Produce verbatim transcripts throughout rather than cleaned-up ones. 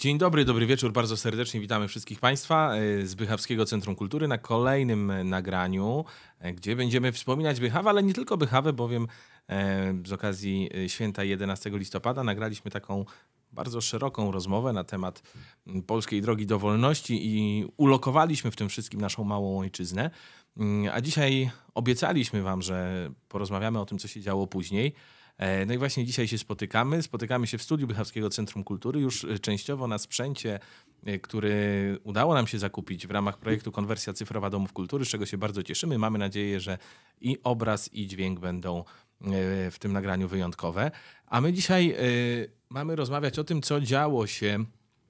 Dzień dobry, dobry wieczór, bardzo serdecznie witamy wszystkich Państwa z Bychawskiego Centrum Kultury na kolejnym nagraniu, gdzie będziemy wspominać Bychawę, ale nie tylko Bychawę, bowiem z okazji święta jedenastego listopada nagraliśmy taką bardzo szeroką rozmowę na temat polskiej drogi do wolności i ulokowaliśmy w tym wszystkim naszą małą ojczyznę. A dzisiaj obiecaliśmy Wam, że porozmawiamy o tym, co się działo później. No i właśnie dzisiaj się spotykamy. Spotykamy się w studiu Bychawskiego Centrum Kultury, już częściowo na sprzęcie, który udało nam się zakupić w ramach projektu Konwersja Cyfrowa Domów Kultury, z czego się bardzo cieszymy. Mamy nadzieję, że i obraz, i dźwięk będą w tym nagraniu wyjątkowe. A my dzisiaj mamy rozmawiać o tym, co działo się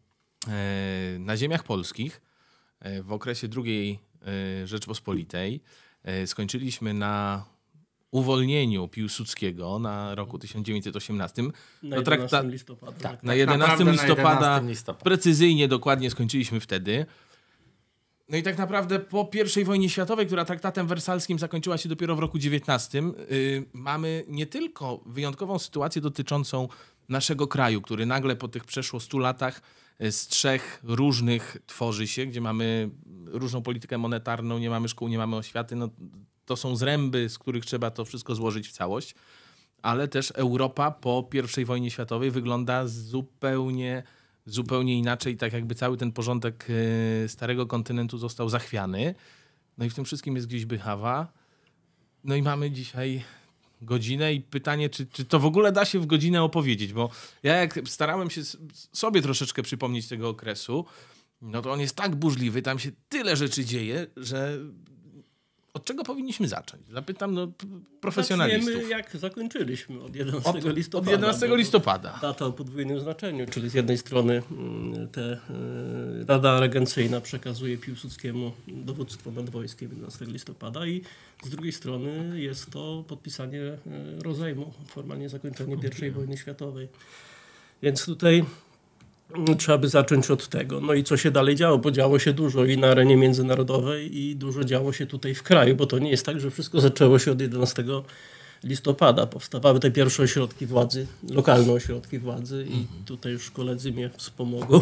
na ziemiach polskich w okresie drugiej Rzeczpospolitej. Skończyliśmy na uwolnieniu Piłsudskiego na roku tysiąc dziewięćset osiemnastym. Na jedenastego listopada. Tak, tak, na jedenastego listopada, na jedenastego listopada. Precyzyjnie, dokładnie skończyliśmy wtedy. No i tak naprawdę po pierwszej wojnie światowej, która traktatem wersalskim zakończyła się dopiero w roku dziewiętnastym, yy, mamy nie tylko wyjątkową sytuację dotyczącą naszego kraju, który nagle po tych przeszło stu latach z trzech różnych tworzy się, gdzie mamy różną politykę monetarną, nie mamy szkół, nie mamy oświaty, no to są zręby, z których trzeba to wszystko złożyć w całość, ale też Europa po pierwszej wojnie światowej wygląda zupełnie, zupełnie inaczej, tak jakby cały ten porządek starego kontynentu został zachwiany. No i w tym wszystkim jest gdzieś Bychawa. No i mamy dzisiaj godzinę i pytanie, czy, czy to w ogóle da się w godzinę opowiedzieć, bo ja jak starałem się sobie troszeczkę przypomnieć tego okresu, no to on jest tak burzliwy, tam się tyle rzeczy dzieje, że od czego powinniśmy zacząć? Zapytam no, profesjonalistów. Zaczniemy jak zakończyliśmy od jedenastego Od, listopada. od jedenastego listopada. Data o podwójnym znaczeniu, czyli z jednej strony te, Rada Regencyjna przekazuje Piłsudskiemu dowództwo nad wojskiem jedenastego listopada i z drugiej strony jest to podpisanie rozejmu, formalnie zakończenie pierwszej wojny światowej. Więc tutaj trzeba by zacząć od tego. No i co się dalej działo? Bo działo się dużo i na arenie międzynarodowej i dużo działo się tutaj w kraju, bo to nie jest tak, że wszystko zaczęło się od jedenastego listopada. Powstawały te pierwsze ośrodki władzy, lokalne ośrodki władzy i tutaj już koledzy mnie wspomogą.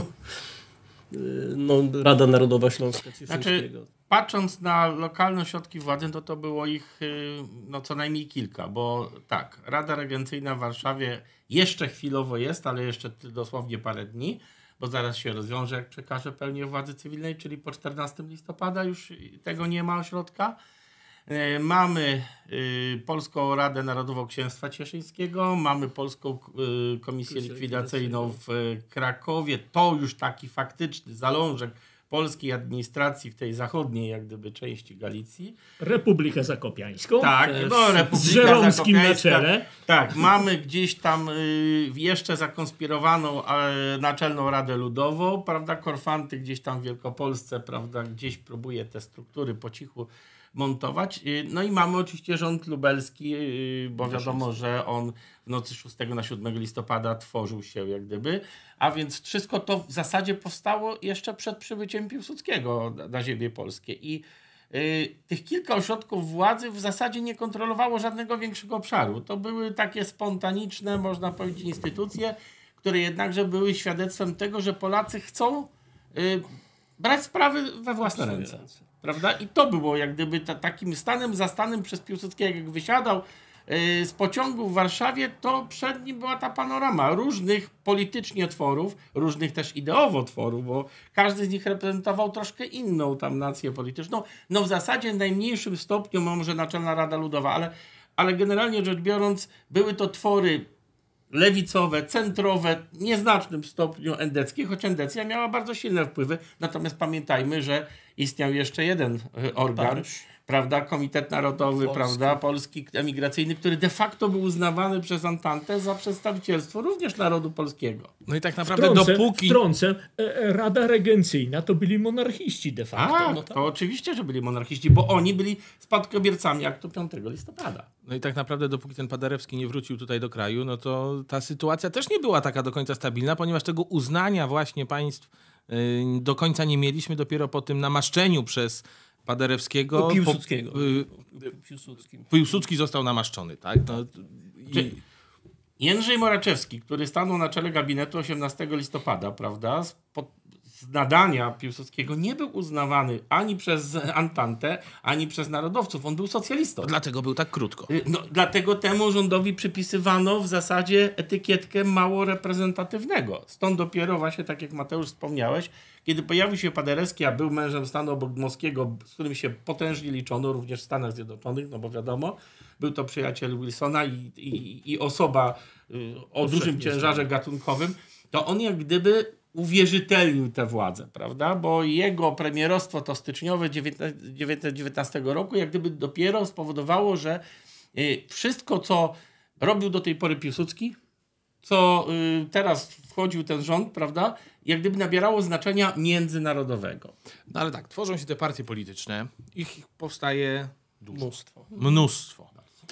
No, Rada Narodowa Śląska Cieszyńskiego. Znaczy, patrząc na lokalne ośrodki władzy, to to było ich no, co najmniej kilka, bo tak, Rada Regencyjna w Warszawie jeszcze chwilowo jest, ale jeszcze dosłownie parę dni, bo zaraz się rozwiąże, jak przekaże pełnię władzy cywilnej, czyli po czternastego listopada już tego nie ma ośrodka. Mamy Polską Radę Narodową Księstwa Cieszyńskiego, mamy Polską Komisję Likwidacyjną w Krakowie. To już taki faktyczny zalążek polskiej administracji w tej zachodniej, jak gdyby, części Galicji. Republikę Zakopiańską. Tak, no, Republika z Żeromskim na Zakopiańska. czele. Tak, mamy gdzieś tam y, jeszcze zakonspirowaną y, Naczelną Radę Ludową, prawda, Korfanty gdzieś tam w Wielkopolsce, prawda, gdzieś próbuje te struktury po cichu montować. No i mamy oczywiście rząd lubelski, bo wiadomo, że on w nocy szóstego na siódmego listopada tworzył się jak gdyby, a więc wszystko to w zasadzie powstało jeszcze przed przybyciem Piłsudskiego na ziemię polskie i y, tych kilka ośrodków władzy w zasadzie nie kontrolowało żadnego większego obszaru. To były takie spontaniczne, można powiedzieć, instytucje, które jednakże były świadectwem tego, że Polacy chcą y, brać sprawy we własne ręce. Prawda? I to było jak gdyby ta, takim stanem zastanym przez Piłsudskiego, jak wysiadał yy, z pociągu w Warszawie, to przed nim była ta panorama różnych politycznie tworów, różnych też ideowo tworów, bo każdy z nich reprezentował troszkę inną tam nację polityczną. No w zasadzie w najmniejszym stopniu może Naczelna Rada Ludowa, ale, ale generalnie rzecz biorąc były to twory lewicowe, centrowe, w nieznacznym stopniu endeckie, choć endecja miała bardzo silne wpływy. Natomiast pamiętajmy, że istniał jeszcze jeden organ, Paryż. Prawda, Komitet Narodowy, Polski. Prawda, Polski Emigracyjny, który de facto był uznawany przez Antantę za przedstawicielstwo również narodu polskiego. No i tak naprawdę Wtrącę, dopóki... Wtrącę, Rada Regencyjna to byli monarchiści de facto. A, no tak. to oczywiście, że byli monarchiści, bo oni byli spadkobiercami aktu piątego listopada. No i tak naprawdę dopóki ten Paderewski nie wrócił tutaj do kraju, no to ta sytuacja też nie była taka do końca stabilna, ponieważ tego uznania właśnie państw yy, do końca nie mieliśmy dopiero po tym namaszczeniu przez Paderewskiego. Piłsudskiego. Po, yy, Piłsudski został namaszczony, tak? No, i... Jędrzej Moraczewski, który stanął na czele gabinetu osiemnastego listopada, prawda, z, pod, z nadania Piłsudskiego nie był uznawany ani przez Antantę, ani przez narodowców. On był socjalistą. Dlatego był tak krótko. No, dlatego temu rządowi przypisywano w zasadzie etykietkę mało reprezentatywnego. Stąd dopiero właśnie, tak jak Mateusz wspomniałeś, kiedy pojawił się Paderewski, a był mężem stanu Obok-Dmowskiego, z którym się potężnie liczono, również w Stanach Zjednoczonych, no bo wiadomo, był to przyjaciel Wilsona i, i, i osoba y, o dużym ciężarze gatunkowym, to on jak gdyby uwierzytelnił tę władzę, prawda? Bo jego premierostwo to styczniowe tysiąc dziewięćset dziewiętnastego roku jak gdyby dopiero spowodowało, że y, wszystko, co robił do tej pory Piłsudski, co y, teraz wchodził ten rząd, prawda, jak gdyby nabierało znaczenia międzynarodowego. No ale tak, tworzą się te partie polityczne, ich powstaje dużo. Mnóstwo. Mnóstwo.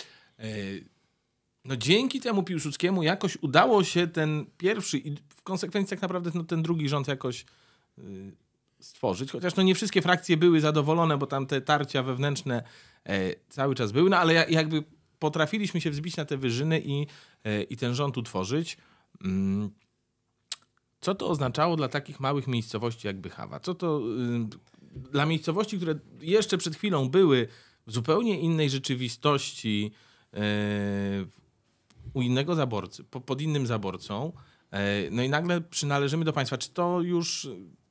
No dzięki temu Piłsudskiemu jakoś udało się ten pierwszy i w konsekwencji tak naprawdę no, ten drugi rząd jakoś y, stworzyć. Chociaż no nie wszystkie frakcje były zadowolone, bo tam te tarcia wewnętrzne e, cały czas były, no ale jakby potrafiliśmy się wzbić na te wyżyny i, e, i ten rząd utworzyć. Mm. Co to oznaczało dla takich małych miejscowości jak Bychawa? Co to y, dla miejscowości, które jeszcze przed chwilą były w zupełnie innej rzeczywistości, y, u innego zaborcy, po, pod innym zaborcą, y, no i nagle przynależymy do państwa. Czy to już...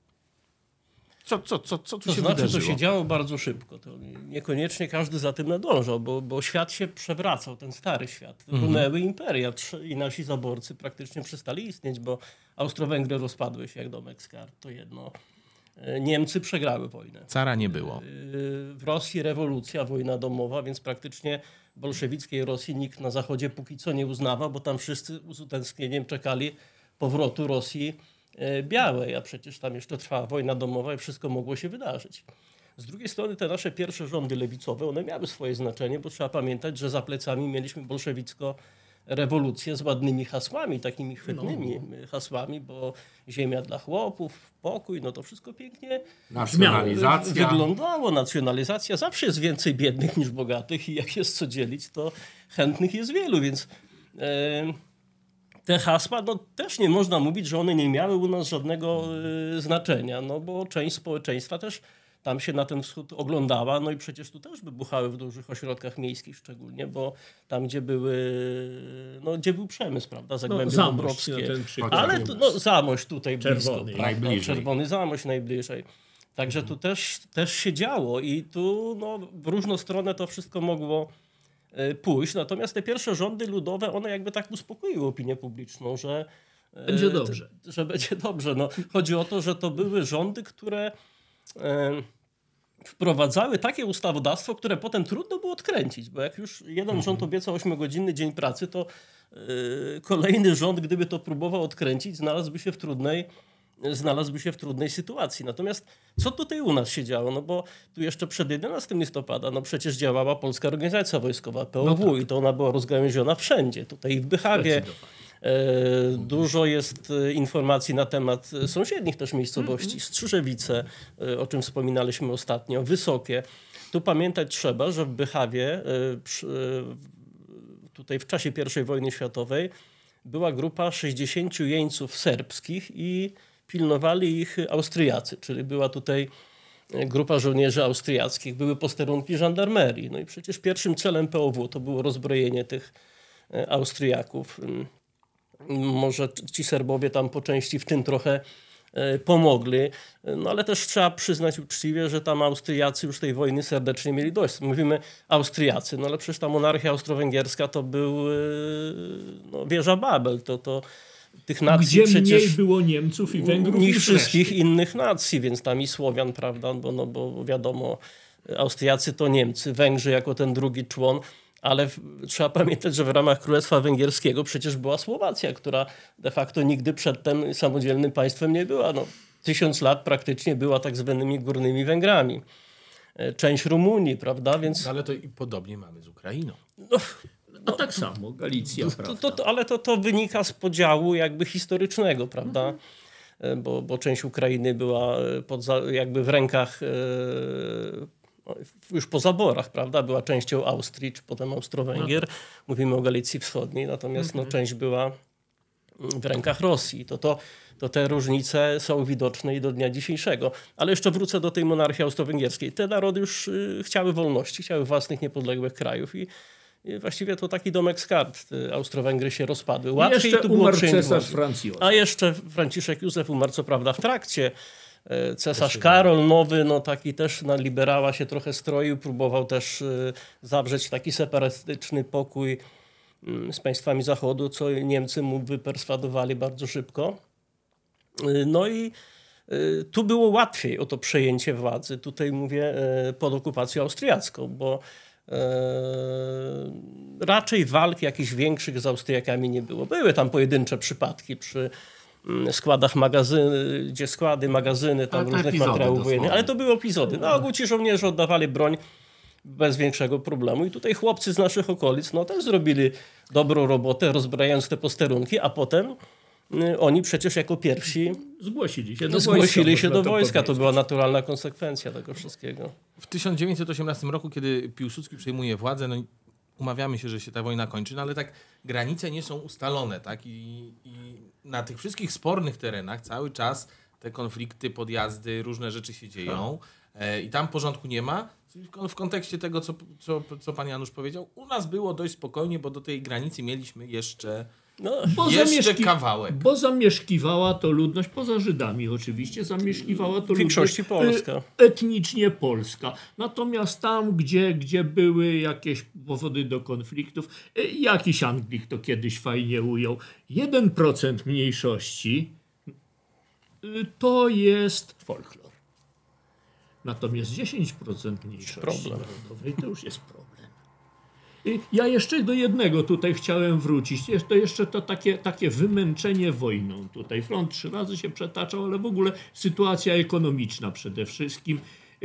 Co, co, co, co tu to się znaczy, wydarzyło? To się działo bardzo szybko. To niekoniecznie każdy za tym nadążał, bo, bo świat się przewracał, ten stary świat. Runęły mhm. imperia i nasi zaborcy praktycznie przestali istnieć, bo Austro-Węgry rozpadły się jak domek z kart. To jedno. Niemcy przegrały wojnę. Cara nie było. W Rosji rewolucja, wojna domowa, więc praktycznie bolszewickiej Rosji nikt na zachodzie póki co nie uznawa, bo tam wszyscy z utęsknieniem czekali powrotu Rosji białej, a przecież tam jeszcze trwała wojna domowa i wszystko mogło się wydarzyć. Z drugiej strony te nasze pierwsze rządy lewicowe, one miały swoje znaczenie, bo trzeba pamiętać, że za plecami mieliśmy bolszewicko rewolucję z ładnymi hasłami, takimi chwytnymi no. hasłami, bo ziemia dla chłopów, pokój, no to wszystko pięknie nacjonalizacja. wyglądało. Nacjonalizacja. Zawsze jest więcej biednych niż bogatych i jak jest co dzielić, to chętnych jest wielu, więc e, te hasła, no też nie można mówić, że one nie miały u nas żadnego e, znaczenia, no bo część społeczeństwa też tam się na ten wschód oglądała, no i przecież tu też wybuchały w dużych ośrodkach miejskich szczególnie, bo tam, gdzie były, no gdzie był przemysł, prawda, Zagłębie no, Dąbrowskie. Ale tu, no, Zamość tutaj Czerwony. blisko, Najbliżej. Czerwony Zamość najbliżej. Także tu też, też się działo i tu no, w różną stronę to wszystko mogło pójść. Natomiast te pierwsze rządy ludowe, one jakby tak uspokoiły opinię publiczną, że będzie dobrze. Że będzie dobrze. No, chodzi o to, że to były rządy, które wprowadzały takie ustawodawstwo, które potem trudno było odkręcić, bo jak już jeden mhm. rząd obiecał ośmiogodzinny dzień pracy, to yy, kolejny rząd, gdyby to próbował odkręcić, znalazłby się w trudnej, znalazłby się w trudnej sytuacji. Natomiast co tutaj u nas się działo? No bo tu jeszcze przed jedenastego listopada no przecież działała Polska Organizacja Wojskowa, P O W, no tak. i to ona była rozgałęziona wszędzie, tutaj i w Bychawie. Dużo jest informacji na temat sąsiednich też miejscowości. Strzyżewice, o czym wspominaliśmy ostatnio, Wysokie. Tu pamiętać trzeba, że w Bychawie tutaj w czasie pierwszej wojny światowej była grupa sześćdziesięciu jeńców serbskich i pilnowali ich Austriacy, czyli była tutaj grupa żołnierzy austriackich, były posterunki żandarmerii. No i przecież pierwszym celem P O W to było rozbrojenie tych Austriaków. Może ci Serbowie tam po części w tym trochę pomogli, no ale też trzeba przyznać uczciwie, że tam Austriacy już tej wojny serdecznie mieli dość. Mówimy Austriacy, no ale przecież ta monarchia austro-węgierska to był no, wieża Babel, to, to tych nacji Gdzie przecież mniej było Niemców i Węgrów niż wszystkich innych nacji, więc tam i Słowian, prawda, bo, no, bo wiadomo, Austriacy to Niemcy, Węgrzy jako ten drugi człon. Ale w, trzeba pamiętać, że w ramach Królestwa Węgierskiego przecież była Słowacja, która de facto nigdy przedtem samodzielnym państwem nie była. No, tysiąc lat praktycznie była tak zwanymi górnymi Węgrami. Część Rumunii, prawda? Więc... No, ale to i podobnie mamy z Ukrainą. No, no tak samo, Galicja, to, prawda? To, to, ale to, to wynika z podziału jakby historycznego, prawda? Mhm. Bo, bo część Ukrainy była pod, jakby w rękach już po zaborach, prawda, była częścią Austrii, czy potem Austro-Węgier. Mówimy o Galicji Wschodniej, natomiast no, część była w rękach Rosji. To, to, to te różnice są widoczne i do dnia dzisiejszego. Ale jeszcze wrócę do tej monarchii austro-węgierskiej. Te narody już y, chciały wolności, chciały własnych niepodległych krajów i, i właściwie to taki domek z kart. Austro-Węgry się rozpadły. Łatwiej jeszcze tu było umarł przyjąć cesarz władzę. Franz Józef. A jeszcze Franciszek Józef umarł co prawda w trakcie. Cesarz Karol Nowy, no taki też na liberała się trochę stroił, próbował też y, zawrzeć taki separatystyczny pokój y, z państwami Zachodu, co Niemcy mu wyperswadowali bardzo szybko. Y, no i y, tu było łatwiej o to przejęcie władzy. Tutaj mówię y, pod okupacją austriacką, bo y, raczej walk jakichś większych z Austriakami nie było. Były tam pojedyncze przypadki przy składach magazyny, gdzie składy, magazyny, tam Ale to różnych epizody materiałów wojennych, dosłownie. ale to były epizody. Na ogół ci żołnierze oddawali broń bez większego problemu i tutaj chłopcy z naszych okolic no też zrobili dobrą robotę, rozbrajając te posterunki, a potem y, oni przecież jako pierwsi Zgłosili się do zgłosili wojska, się można do to wojska. To powiedzieć. była naturalna konsekwencja tego wszystkiego. W tysiąc dziewięćset osiemnastym roku, kiedy Piłsudski przejmuje władzę, no umawiamy się, że się ta wojna kończy, no ale tak granice nie są ustalone, tak? I, i na tych wszystkich spornych terenach cały czas te konflikty, podjazdy, różne rzeczy się dzieją e, i tam porządku nie ma. W, w kontekście tego, co, co, co pan Janusz powiedział, u nas było dość spokojnie, bo do tej granicy mieliśmy jeszcze, No, Bo jeszcze zamieszki- kawałek. Bo zamieszkiwała to ludność, poza Żydami oczywiście, zamieszkiwała to W większości ludność Polska. e, etnicznie polska. Natomiast tam, gdzie, gdzie były jakieś powody do konfliktów, e, jakiś Anglik to kiedyś fajnie ujął, jeden procent mniejszości e, to jest folklor. Natomiast dziesięć procent mniejszości Problem. narodowej to już jest problem. I ja jeszcze do jednego tutaj chciałem wrócić. Jest to jeszcze to takie, takie wymęczenie wojną tutaj. Front trzy razy się przetaczał, ale w ogóle sytuacja ekonomiczna przede wszystkim.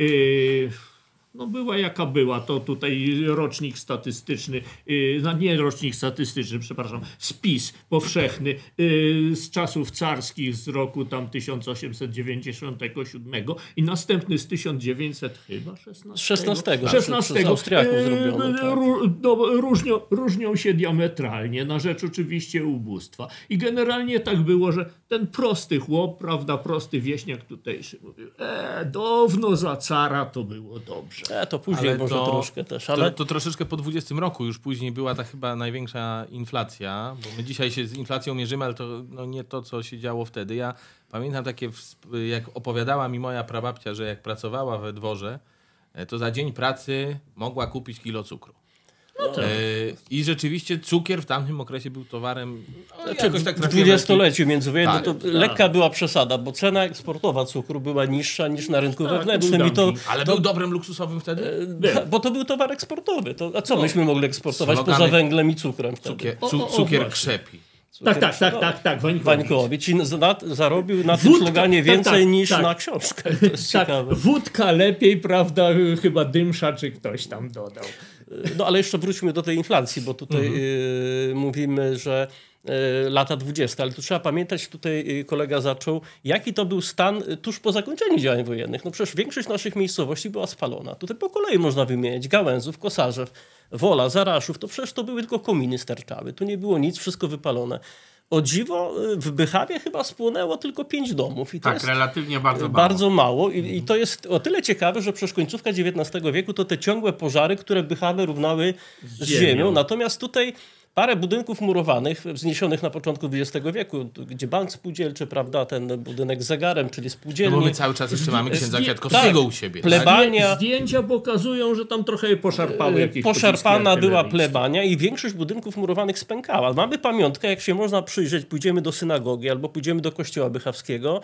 Yy, no była jaka była, to tutaj rocznik statystyczny, yy, no nie rocznik statystyczny, przepraszam, spis powszechny yy, z czasów carskich z roku tam tysiąc osiemset dziewięćdziesiątego siódmego i następny z tysiąc dziewięćset chyba szesnastego. szesnastego. szesnastego. Przez Austriaków Yy, zrobione, tak. ró- no, różnią, różnią się diametralnie, na rzecz oczywiście ubóstwa. I generalnie tak było, że ten prosty chłop, prawda, prosty wieśniak tutejszy mówił, e, dawno za cara to było dobrze. E, to później Ale może to- troszkę też, ale... To, to troszeczkę po dwudziestym roku już później była ta chyba największa inflacja, bo my dzisiaj się z inflacją mierzymy, ale to no, nie to, co się działo wtedy. Ja pamiętam takie, wsp- jak opowiadała mi moja prababcia, że jak pracowała we dworze, e, to za dzień pracy mogła kupić kilo cukru. No tak. E, I rzeczywiście cukier w tamtym okresie był towarem no, Znaczy, jakoś tak w trafiłem dwudziestoleciu międzywojennym Tak, to tak. lekka była przesada, bo cena eksportowa cukru była niższa niż na rynku Tak, wewnętrznym. był I to, dumping. Ale był dobrem luksusowym wtedy? e, bo to był towar eksportowy. To, a co myśmy mogli eksportować Slogany- poza węglem i cukrem wtedy? Cukier, O, cu, o, o, cukier właśnie. krzepi. Tak, tak, tak, tak, tak, Wańkowicz. Wańkowicz i za- zarobił na tym Wódka, sloganie tak, więcej tak, niż tak. na książkę. To jest Tak, ciekawe. wódka lepiej, prawda, chyba Dymsza czy ktoś tam dodał. No ale jeszcze wróćmy do tej inflacji, bo tutaj y, mówimy, że y, lata dwudzieste, ale tu trzeba pamiętać, tutaj y, kolega zaczął, jaki to był stan y, tuż po zakończeniu działań wojennych. No przecież większość naszych miejscowości była spalona. Tutaj po kolei można wymieniać Gałęzów, Kosarzew, Wola, Zaraszów, to przecież to były tylko kominy sterczały. Tu nie było nic, wszystko wypalone. O dziwo, y, w Bychawie chyba spłonęło tylko pięć domów. I to Tak, jest relatywnie bardzo mało. bardzo mało I, i to jest o tyle ciekawe, że przecież końcówka dziewiętnastego wieku to te ciągłe pożary, które Bychawę równały z ziemią. ziemią. Natomiast tutaj parę budynków murowanych wzniesionych na początku dwudziestego wieku, gdzie bank spółdzielczy, prawda, ten budynek z zegarem, czyli No spółdzielni. bo my cały czas jeszcze mamy księdza zdję- Kwiatkowskiego tak, u siebie. pleba- tak? Plebania- Zdjęcia pokazują, że tam trochę poszarpały jakieś Poszarpana pociski była artyleryjskie. plebania i większość budynków murowanych spękała. Mamy pamiątkę, jak się można przyjrzeć, pójdziemy do synagogi albo pójdziemy do kościoła bychawskiego,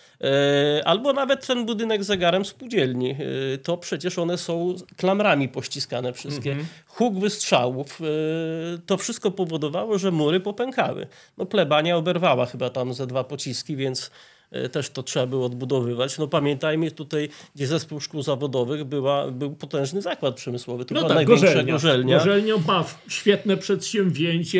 e, albo nawet ten budynek z zegarem spółdzielni. E, to przecież one są klamrami pościskane wszystkie. Mhm. Huk wystrzałów. E, to wszystko powodowało, że mury popękały. No plebania oberwała chyba tam ze dwa pociski, więc też to trzeba było odbudowywać. No pamiętajmy tutaj, gdzie zespół szkół zawodowych była, był potężny zakład przemysłowy. To no była tak, największa gorzelnia. gorzelnia. Gorzelnia ma świetne przedsięwzięcie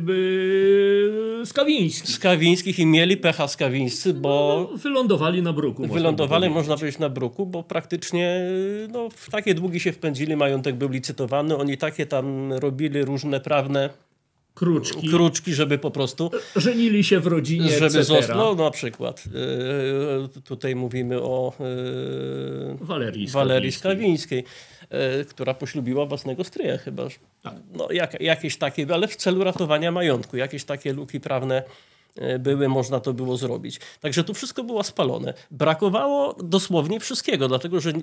yy, Skawiński. Skawińskich i mieli pecha skawińscy, bo No, wylądowali na bruku. wylądowali, można powiedzieć, na bruku, bo praktycznie no, w takie długi się wpędzili, majątek był licytowany, oni takie tam robili różne prawne Kruczki. kruczki, żeby po prostu Żenili się w rodzinie, żeby został, no na przykład yy, tutaj mówimy o yy, Walerii Walerii Skawińskiej. Skawińskiej, yy, która poślubiła własnego stryja chyba. No, jak, jakieś takie, ale w celu ratowania majątku, jakieś takie luki prawne były, można to było zrobić. Także tu wszystko było spalone. Brakowało dosłownie wszystkiego, dlatego że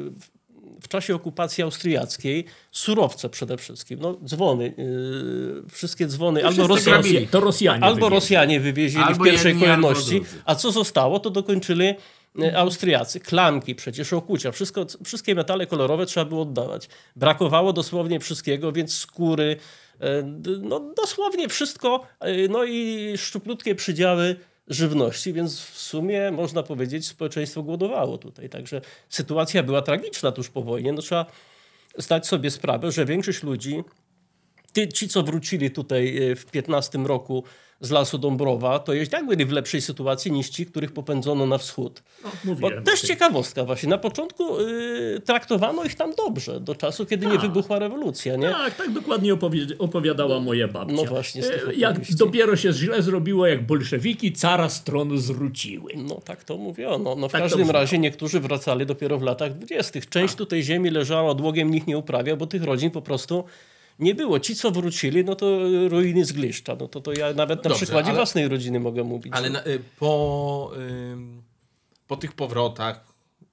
w czasie okupacji austriackiej surowce przede wszystkim, no dzwony, yy, wszystkie dzwony, To albo wszyscy Rosjanie, grabili. To Rosjanie albo wywieźli. Rosjanie wywieźli Albo w pierwszej jedni, albo kolejności, drudzy. a co zostało, to dokończyli e, Austriacy. Klamki, przecież okucia, wszystko, wszystkie metale kolorowe trzeba było oddawać. Brakowało dosłownie wszystkiego, więc skóry, e, d- no dosłownie wszystko, e, no i szczuplutkie przydziały żywności, więc w sumie można powiedzieć, społeczeństwo głodowało tutaj. Także sytuacja była tragiczna tuż po wojnie. No, trzeba zdać sobie sprawę, że większość ludzi, ty, ci co wrócili tutaj w piętnastym roku z Lasu Dąbrowa, to jednak byli w lepszej sytuacji niż ci, których popędzono na wschód. No, Bo mówiłem też o tym. ciekawostka właśnie. Na początku y, traktowano ich tam dobrze, do czasu, kiedy nie Tak. wybuchła rewolucja, nie? Tak, tak dokładnie opowie- opowiadała moja babcia. no właśnie, z tych E, Jak opowieści. dopiero się źle zrobiło, jak bolszewiki cara stron zwróciły. No tak to mówiono. No, w Tak to każdym brzmiało. razie niektórzy wracali dopiero w latach dwudziestych. Część tutaj ziemi leżała odłogiem, nikt nie uprawia, bo tych rodzin po prostu nie było. Ci, co wrócili, no to ruiny z Gliszcza. No to, to ja nawet na Dobrze, przykładzie ale- własnej rodziny mogę mówić. Ale że- na, y, po, ym, po tych powrotach,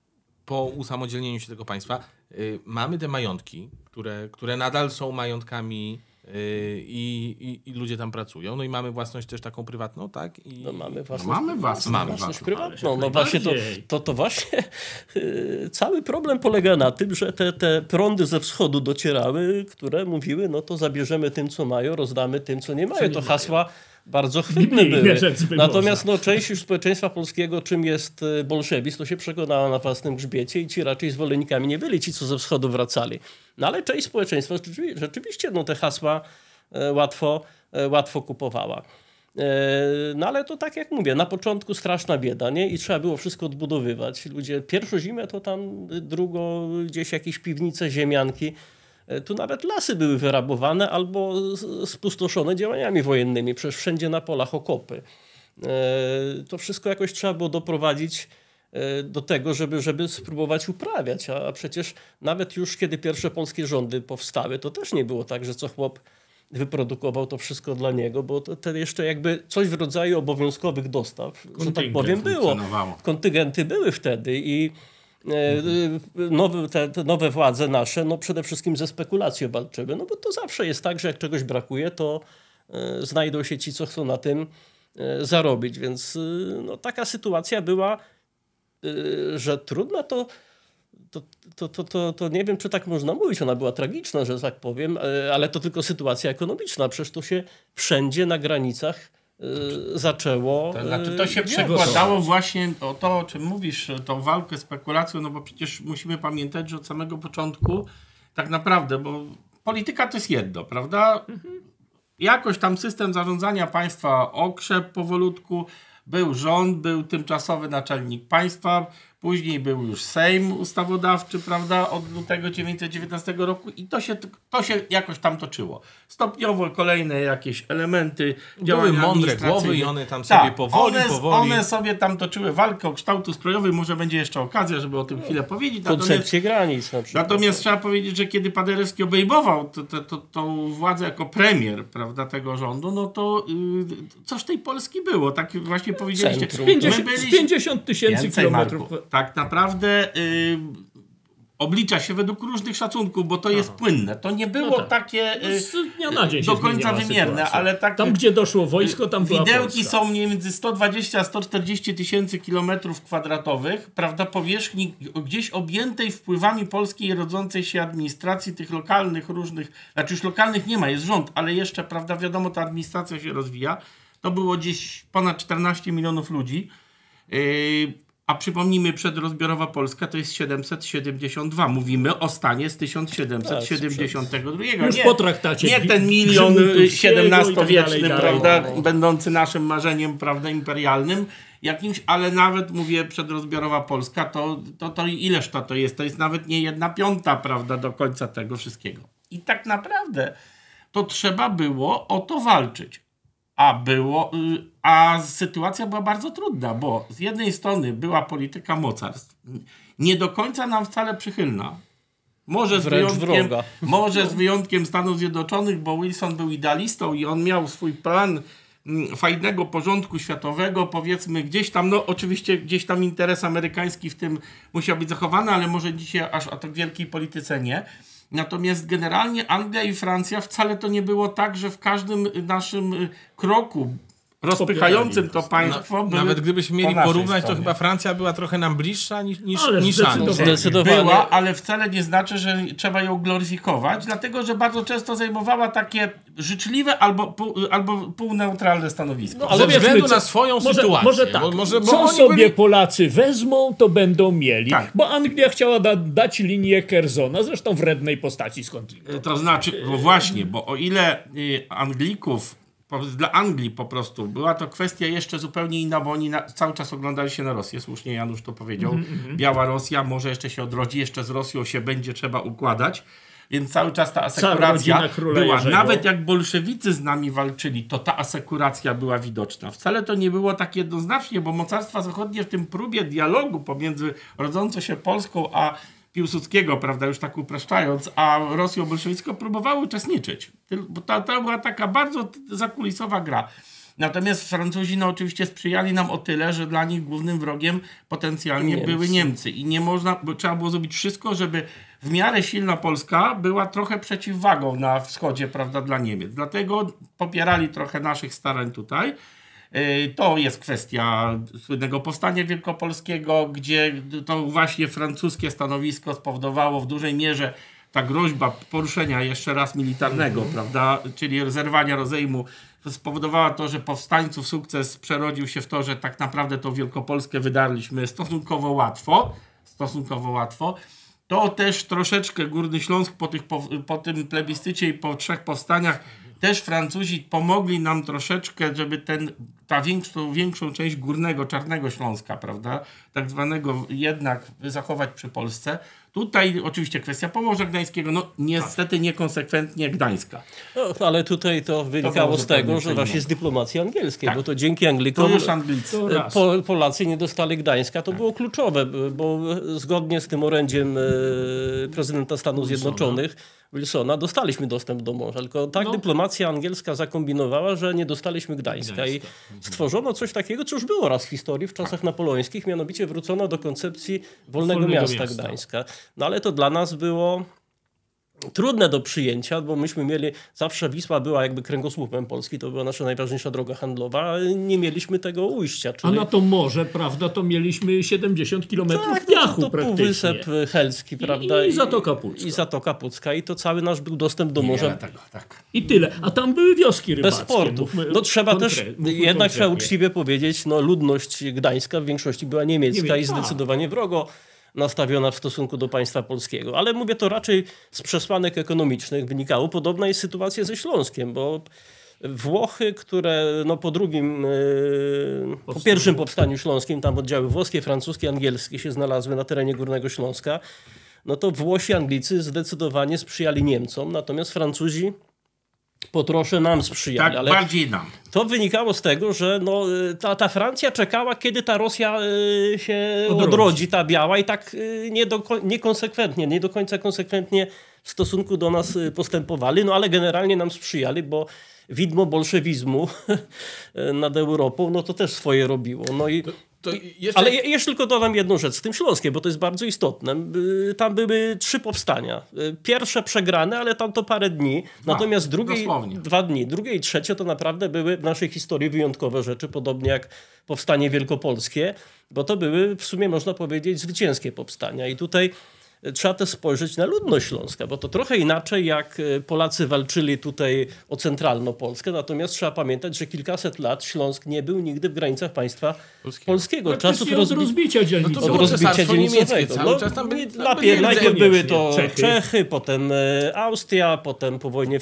po usamodzielnieniu się tego państwa, y, mamy te majątki, które, które nadal są majątkami y, i, i, i ludzie tam pracują. No i mamy własność też taką prywatną, tak? I, No mamy No własność, mamy własność, Mamy własność własną. prywatną. Ależ No jak właśnie to, najbardziej. to, to właśnie yy, cały problem polega na tym, że te, te prądy ze wschodu docierały, które mówiły, no to zabierzemy tym, co mają, rozdamy tym, co nie mają. nie to mają. hasła bardzo chwytne Biblijne były. rzecz by Natomiast można. no, część już społeczeństwa polskiego, czym jest y, bolszewizm, to się przekonała na własnym grzbiecie i ci raczej zwolennikami nie byli, ci, co ze wschodu wracali. No ale część społeczeństwa rzeczywi- rzeczywiście no, te hasła e, łatwo, e, łatwo kupowała. E, No ale to tak jak mówię, na początku straszna bieda, nie? I trzeba było wszystko odbudowywać. Ludzie pierwszą zimę to tam, y, drugą gdzieś jakieś piwnice, ziemianki. E, Tu nawet lasy były wyrabowane albo s- spustoszone działaniami wojennymi. Przecież wszędzie na polach okopy. E, To wszystko jakoś trzeba było doprowadzić e, do tego, żeby, żeby spróbować uprawiać. A a przecież nawet już kiedy pierwsze polskie rządy powstały, to też nie było tak, że co chłop wyprodukował to wszystko dla niego, bo to, to jeszcze jakby coś w rodzaju obowiązkowych dostaw, że tak Kontyngent powiem, było. funkcjonowało. Kontyngenty były wtedy i e, nowe, te, te nowe władze nasze, no przede wszystkim ze spekulacją walczyły, no bo to zawsze jest tak, że jak czegoś brakuje, to e, znajdą się ci, co chcą na tym e, zarobić, więc e, no, taka sytuacja była, e, że trudna to to, to, to, to, to nie wiem, czy tak można mówić. Ona była tragiczna, że tak powiem, e, ale to tylko sytuacja ekonomiczna. Przecież to się wszędzie na granicach e, zaczęło To znaczy e, to się dziać. przekładało właśnie o to, o czym mówisz, tą walkę, spekulacją, no bo przecież musimy pamiętać, że od samego początku tak naprawdę, bo polityka to jest jedno, prawda? Jakoś tam system zarządzania państwa okrzep powolutku, był rząd, był tymczasowy naczelnik państwa, później był już Sejm ustawodawczy, prawda, od lutego tysiąc dziewięćset dziewiętnastego roku i to się, to się jakoś tam toczyło. Stopniowo kolejne jakieś elementy działań Były mądre administracyjnych. głowy i one tam sobie Tak, powoli, one, powoli... one sobie tam toczyły walkę o kształt ustrojowy, może będzie jeszcze okazja, żeby o tym chwilę powiedzieć. Natomiast, Koncepcję granic na przykład. natomiast trzeba powiedzieć, że kiedy Paderewski obejmował to, to, to, tą władzę jako premier, prawda, tego rządu, no to yy, coś tej Polski było, tak właśnie powiedzieliście. Centrum. My pięćdziesiąt, z byliśmy- pięćdziesiąt tysięcy Więcej, kilometrów. Marku. Tak naprawdę y, oblicza się według różnych szacunków, bo to jest płynne. To nie było No tak. takie y, Z dnia na dzień się do końca zmieniała wymierne, sytuacja. ale tak... Tam, gdzie doszło wojsko, tam była Widełki Polska. są między sto dwadzieścia a sto czterdzieści tysięcy kilometrów kwadratowych, prawda, powierzchni gdzieś objętej wpływami polskiej rodzącej się administracji, tych lokalnych różnych, znaczy już lokalnych nie ma, jest rząd, ale jeszcze, prawda, wiadomo, ta administracja się rozwija. To było gdzieś ponad czternaście milionów ludzi. A przypomnijmy, przedrozbiorowa Polska to jest siedemset siedemdziesiąt dwa. Mówimy o stanie z tysiąc siedemset siedemdziesiątego drugiego. Już nie, po traktacie. Nie ten milion siedemnastowieczny, tak prawda, dalej, no. będący naszym marzeniem, prawda, imperialnym jakimś, ale nawet, mówię, przedrozbiorowa Polska, to, to, to ileż to, to jest? To jest nawet nie jedna piąta, prawda, do końca tego wszystkiego. I tak naprawdę to trzeba było o to walczyć. A, było, a sytuacja była bardzo trudna, bo z jednej strony była polityka mocarstw, nie do końca nam wcale przychylna. Może z, wyjątkiem, może z wyjątkiem Stanów Zjednoczonych, bo Wilson był idealistą i on miał swój plan fajnego porządku światowego, powiedzmy gdzieś tam, no oczywiście gdzieś tam interes amerykański w tym musiał być zachowany, ale może dzisiaj aż o tak wielkiej polityce nie. Natomiast generalnie Anglia i Francja wcale to nie było tak, że w każdym naszym kroku rozpychającym to państwo... No, nawet gdybyśmy mieli po porównać, stronie. To chyba Francja była trochę nam bliższa niż, niż, niż zdecydowanie. zdecydowanie. Była, ale wcale nie znaczy, że trzeba ją gloryfikować, dlatego, że bardzo często zajmowała takie życzliwe albo, pół, albo półneutralne stanowisko. No, ale ze względu na swoją może, sytuację. Może tak, bo, może, bo co sobie byli... Polacy wezmą, to będą mieli. Tak. Bo Anglia chciała da, dać linię Curzona, zresztą wrednej postaci skądinąd. To znaczy, bo właśnie, bo o ile y, Anglików dla Anglii po prostu była to kwestia jeszcze zupełnie inna, bo oni na, cały czas oglądali się na Rosję, słusznie Janusz to powiedział. Mm-hmm. Biała Rosja może jeszcze się odrodzi, jeszcze z Rosją się będzie trzeba układać, więc cały czas ta asekuracja była. Jerzego. Nawet jak bolszewicy z nami walczyli, to ta asekuracja była widoczna. Wcale to nie było tak jednoznacznie, bo mocarstwa zachodnie w tym próbie dialogu pomiędzy rodzącą się Polską a Piłsudskiego, prawda, już tak upraszczając, a Rosją bolszewicką próbowały uczestniczyć. Bo to, to była taka bardzo zakulisowa gra. Natomiast Francuzi no, oczywiście sprzyjali nam o tyle, że dla nich głównym wrogiem potencjalnie Niemcy. były Niemcy. I nie można, bo trzeba było zrobić wszystko, żeby w miarę silna Polska była trochę przeciwwagą na wschodzie, prawda, dla Niemiec. Dlatego popierali trochę naszych starań tutaj. To jest kwestia słynnego powstania wielkopolskiego, gdzie to właśnie francuskie stanowisko spowodowało w dużej mierze ta groźba poruszenia jeszcze raz militarnego, mm-hmm. prawda, czyli zerwania rozejmu, spowodowała to, że powstańców sukces przerodził się w to, że tak naprawdę tą Wielkopolskę wydarliśmy stosunkowo łatwo, stosunkowo łatwo. To też troszeczkę Górny Śląsk po, tych, po, po tym plebiscycie i po trzech powstaniach też Francuzi pomogli nam troszeczkę, żeby ten, ta większą, większą część Górnego, Czarnego Śląska, prawda, tak zwanego jednak zachować przy Polsce. Tutaj oczywiście kwestia Pomorza Gdańskiego, no niestety niekonsekwentnie Gdańska. No, ale tutaj to wynikało to z tego, że właśnie z dyplomacji angielskiej, tak. Bo to dzięki Anglikom to już Anglicy. Po, Polacy nie dostali Gdańska. To tak. było kluczowe, bo zgodnie z tym orędziem prezydenta Stanów Zjednoczonych Wilsona dostaliśmy dostęp do morza, tylko tak no. dyplomacja angielska zakombinowała, że nie dostaliśmy Gdańska. Gdańska. I stworzono coś takiego, co już było raz w historii, w czasach napoleońskich, mianowicie wrócono do koncepcji wolnego, wolnego miasta, miasta Gdańska. No ale to dla nas było trudne do przyjęcia, bo myśmy mieli, zawsze Wisła była jakby kręgosłupem Polski, to była nasza najważniejsza droga handlowa, ale nie mieliśmy tego ujścia. Czyli... A na to morze, prawda, to mieliśmy siedemdziesiąt kilometrów tak, piachu to, to praktycznie. Półwysep Helski, prawda? I, i Zatoka Pucka. I Zatoka Pucka. I to cały nasz był dostęp do morza. Tego, tak. I tyle. A tam były wioski rybackie. Bez portu. No trzeba też, jednak konkretnie. Trzeba uczciwie powiedzieć, no ludność gdańska w większości była niemiecka Niemiec, i zdecydowanie wrogo nastawiona w stosunku do państwa polskiego. Ale mówię to raczej z przesłanek ekonomicznych wynikało. Podobna jest sytuacja ze Śląskiem, bo Włochy, które no po drugim, yy, po pierwszym powstaniu śląskim, tam oddziały włoskie, francuskie, angielskie się znalazły na terenie Górnego Śląska, no to Włosi, Anglicy zdecydowanie sprzyjali Niemcom, natomiast Francuzi po trosze nam sprzyjali. Tak, ale bardziej nam. To wynikało z tego, że no, ta, ta Francja czekała, kiedy ta Rosja y, się odrodzi. odrodzi, ta biała i tak y, nie do, niekonsekwentnie, nie do końca konsekwentnie w stosunku do nas postępowali, no ale generalnie nam sprzyjali, bo widmo bolszewizmu nad Europą, no to też swoje robiło. No i to, to jeszcze... Ale jeszcze tylko dodam jedną rzecz z tym Śląskiem, bo to jest bardzo istotne. Tam były trzy powstania. Pierwsze przegrane, ale tam to parę dni. Dwa, natomiast drugie, dwa dni. Drugie i trzecie to naprawdę były w naszej historii wyjątkowe rzeczy, podobnie jak powstanie wielkopolskie, bo to były w sumie można powiedzieć zwycięskie powstania. I tutaj trzeba też spojrzeć na ludność Śląska, bo to trochę inaczej jak Polacy walczyli tutaj o centralną Polskę, natomiast trzeba pamiętać, że kilkaset lat Śląsk nie był nigdy w granicach państwa polskiego. polskiego. Czasów rozbi- od rozbicia dzielnicy. No to od rozbicia dzielnicowego. Cały czas tam byli, no, najpierw, najpierw były to Czechy, Czechy potem Austria, potem po wojnie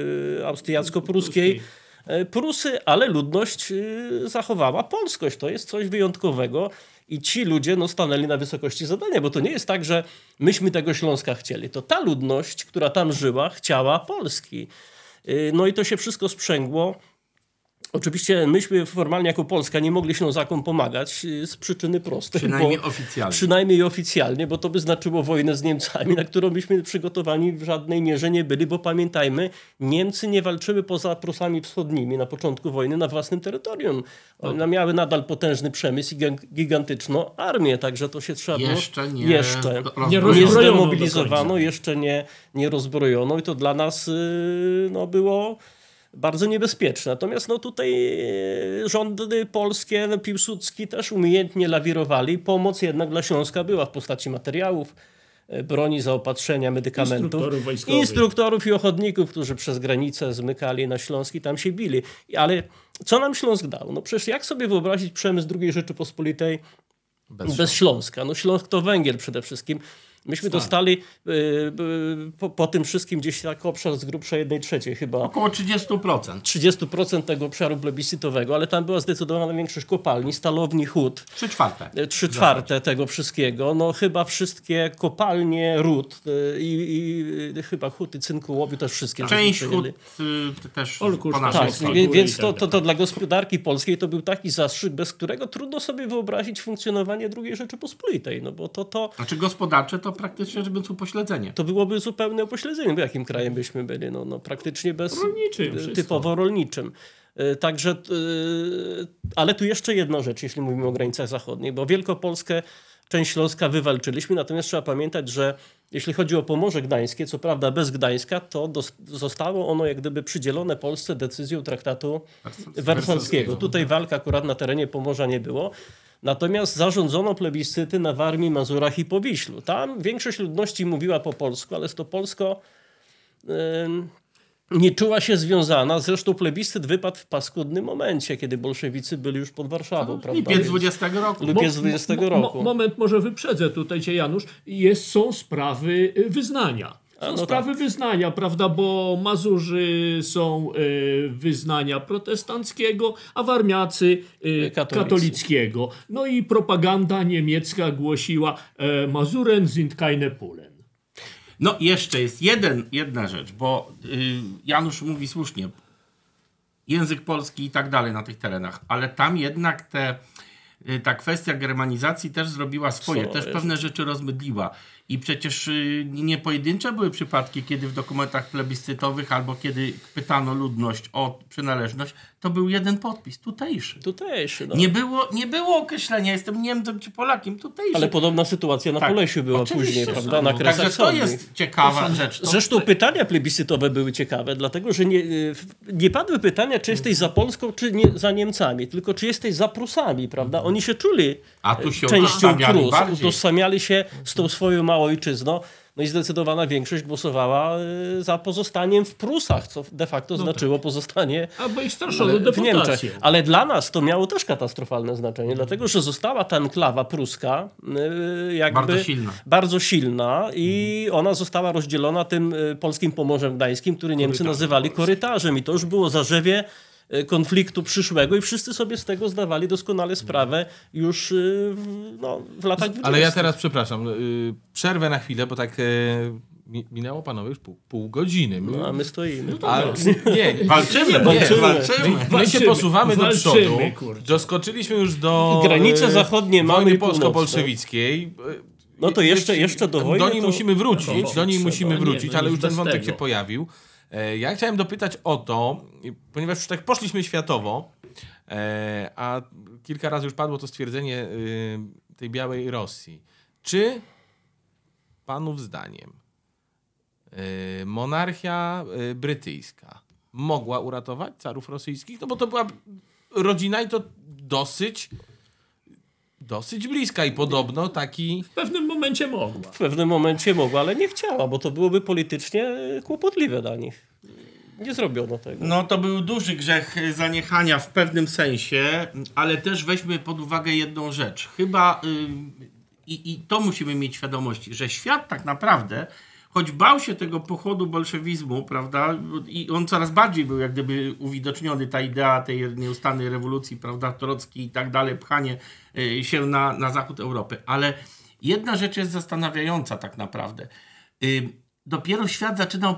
austriacko-pruskiej Prusy, ale ludność zachowała polskość. To jest coś wyjątkowego. I ci ludzie no, stanęli na wysokości zadania, bo to nie jest tak, że myśmy tego Śląska chcieli. To ta ludność, która tam żyła, chciała Polski. No i to się wszystko sprzęgło. Oczywiście myśmy formalnie jako Polska nie mogli Ślązakom pomagać z przyczyny prostej. Przynajmniej bo, oficjalnie. Przynajmniej oficjalnie, bo to by znaczyło wojnę z Niemcami, na którą byśmy przygotowani w żadnej mierze nie byli, bo pamiętajmy, Niemcy nie walczyły poza Prusami Wschodnimi na początku wojny na własnym terytorium. One miały nadal potężny przemysł i gigantyczną armię, także to się trzeba było... Jeszcze nie, jeszcze nie, nie zdemobilizowano, jeszcze nie, nie rozbrojono i to dla nas no, było... bardzo niebezpieczne. Natomiast no, tutaj rządy polskie, no, Piłsudski też umiejętnie lawirowali. Pomoc jednak dla Śląska była w postaci materiałów, broni, zaopatrzenia, medykamentów. Instruktorów wojskowych. Instruktorów i ochotników, którzy przez granicę zmykali na Śląsk i tam się bili. Ale co nam Śląsk dał? No przecież jak sobie wyobrazić przemysł drugiej Rzeczypospolitej bez, bez Śląska? No Śląsk to węgiel przede wszystkim. Myśmy Stary. dostali y, y, po, po tym wszystkim gdzieś tak obszar z grubsza jednej trzeciej chyba. Około trzydzieści procent. trzydzieści procent tego obszaru plebiscytowego, ale tam była zdecydowana większość kopalni, stalowni, hut. Trzy czwarte. Trzy czwarte tego wszystkiego. No chyba wszystkie kopalnie ród i, i, i chyba huty cynku, łowiu też wszystkie. Część hut y, też Olkusz, po naszej tak, stronie. więc to, to, to dla gospodarki polskiej to był taki zastrzyk, bez którego trudno sobie wyobrazić funkcjonowanie drugiej Rzeczypospolitej. No bo to, to... Znaczy gospodarcze to praktycznie, żeby było upośledzenie. To byłoby zupełne upośledzenie, bo jakim krajem byśmy byli? No, no praktycznie bez... Rolniczym, typowo rolniczym. Także, ale tu jeszcze jedna rzecz, jeśli mówimy o granicach zachodnich, bo Wielkopolskę, część Śląska wywalczyliśmy, natomiast trzeba pamiętać, że jeśli chodzi o Pomorze Gdańskie, co prawda bez Gdańska, to dos- zostało ono jak gdyby przydzielone Polsce decyzją traktatu wersalskiego. Tutaj walk akurat na terenie Pomorza nie było. Natomiast zarządzono plebiscyty na Warmii, Mazurach i Powiślu. Tam większość ludności mówiła po polsku, ale z to polsko yy, nie czuła się związana. Zresztą plebiscyt wypadł w paskudnym momencie, kiedy bolszewicy byli już pod Warszawą. No, prawda? lipiec dwudziestego roku. Lipiec dwudziestego roku. Mo, moment, może wyprzedzę tutaj cię, Janusz. Jest, są sprawy wyznania. Są A, no sprawy tak. wyznania, prawda, bo Mazurzy są y, wyznania protestanckiego, a Warmiacy y, katolickiego. No i propaganda niemiecka głosiła e, Mazuren sind keine Polen. No jeszcze jest jeden, jedna rzecz, bo y, Janusz mówi słusznie, język polski i tak dalej na tych terenach, ale tam jednak te, y, ta kwestia germanizacji też zrobiła swoje, Co też jest? pewne rzeczy rozmydliła. I przecież y, nie pojedyncze były przypadki, kiedy w dokumentach plebiscytowych albo kiedy pytano ludność o przynależność, to był jeden podpis, tutejszy. Tutejszy, no. Nie było, nie było określenia, jestem Niemcem czy Polakiem, tutejszy. Ale podobna sytuacja na Tak, Polesiu była oczywiście, później, że prawda? są. Na Kresach Także to Wschodnich. jest ciekawa rzecz. To Zresztą pytania plebiscytowe były ciekawe, dlatego że nie, nie padły pytania, czy jesteś za Polską, czy nie, za Niemcami, tylko czy jesteś za Prusami, prawda? Oni się czuli A tu się częścią utożsamiali Prus, bardziej. utożsamiali się z tą swoją małą ojczyzną. No i zdecydowana większość głosowała y, za pozostaniem w Prusach, co de facto No znaczyło pozostanie Albo ich straszono w Niemczech. deportacją. Ale dla nas to miało też katastrofalne znaczenie, dlatego że została ta enklawa pruska y, jakby Bardzo silna. bardzo silna i ona została rozdzielona tym y, polskim Pomorzem Gdańskim, który Niemcy Korytarzem nazywali polskim. korytarzem i to już było zarzewie y, konfliktu przyszłego i wszyscy sobie z tego zdawali doskonale sprawę już y, w, no, w latach dwudziestych. Ale ja teraz, przepraszam, y, przerwę na chwilę, bo tak y, mi- minęło panowie już pół, pół godziny. No, a my stoimy. A, nie, Walczymy, nie, walczymy. walczymy. My się Walczymy, posuwamy do walczymy, przodu. kurczę. Doskoczyliśmy już do Granice e, zachodnie mamy wojny i północne. polsko-bolszewickiej. No to jeszcze- jeszcze do wojny Do niej to- musimy wrócić, No, do niej trzeba. musimy Nie, wrócić, no ale nic już ten bez wątek tego. się pojawił. E, Ja chciałem dopytać o to, ponieważ już tak poszliśmy światowo, e, a kilka razy już padło to stwierdzenie e, tej białej Rosji. Czy panów zdaniem e, monarchia e, brytyjska mogła uratować carów rosyjskich? No bo to była rodzina i to dosyć dosyć bliska i podobno taki... W pewnym momencie mogła. W pewnym momencie mogła, ale nie chciała, bo to byłoby politycznie kłopotliwe dla nich. Nie zrobiono tego. No to był duży grzech zaniechania w pewnym sensie, ale też weźmy pod uwagę jedną rzecz. Chyba yy, i, i to musimy mieć świadomość, że świat tak naprawdę, choć bał się tego pochodu bolszewizmu, prawda, i on coraz bardziej był jak gdyby uwidoczniony, ta idea tej nieustannej rewolucji, prawda, Trocki i tak dalej, pchanie yy, się na, na zachód Europy. Ale jedna rzecz jest zastanawiająca tak naprawdę. Yy, Dopiero świat zaczynał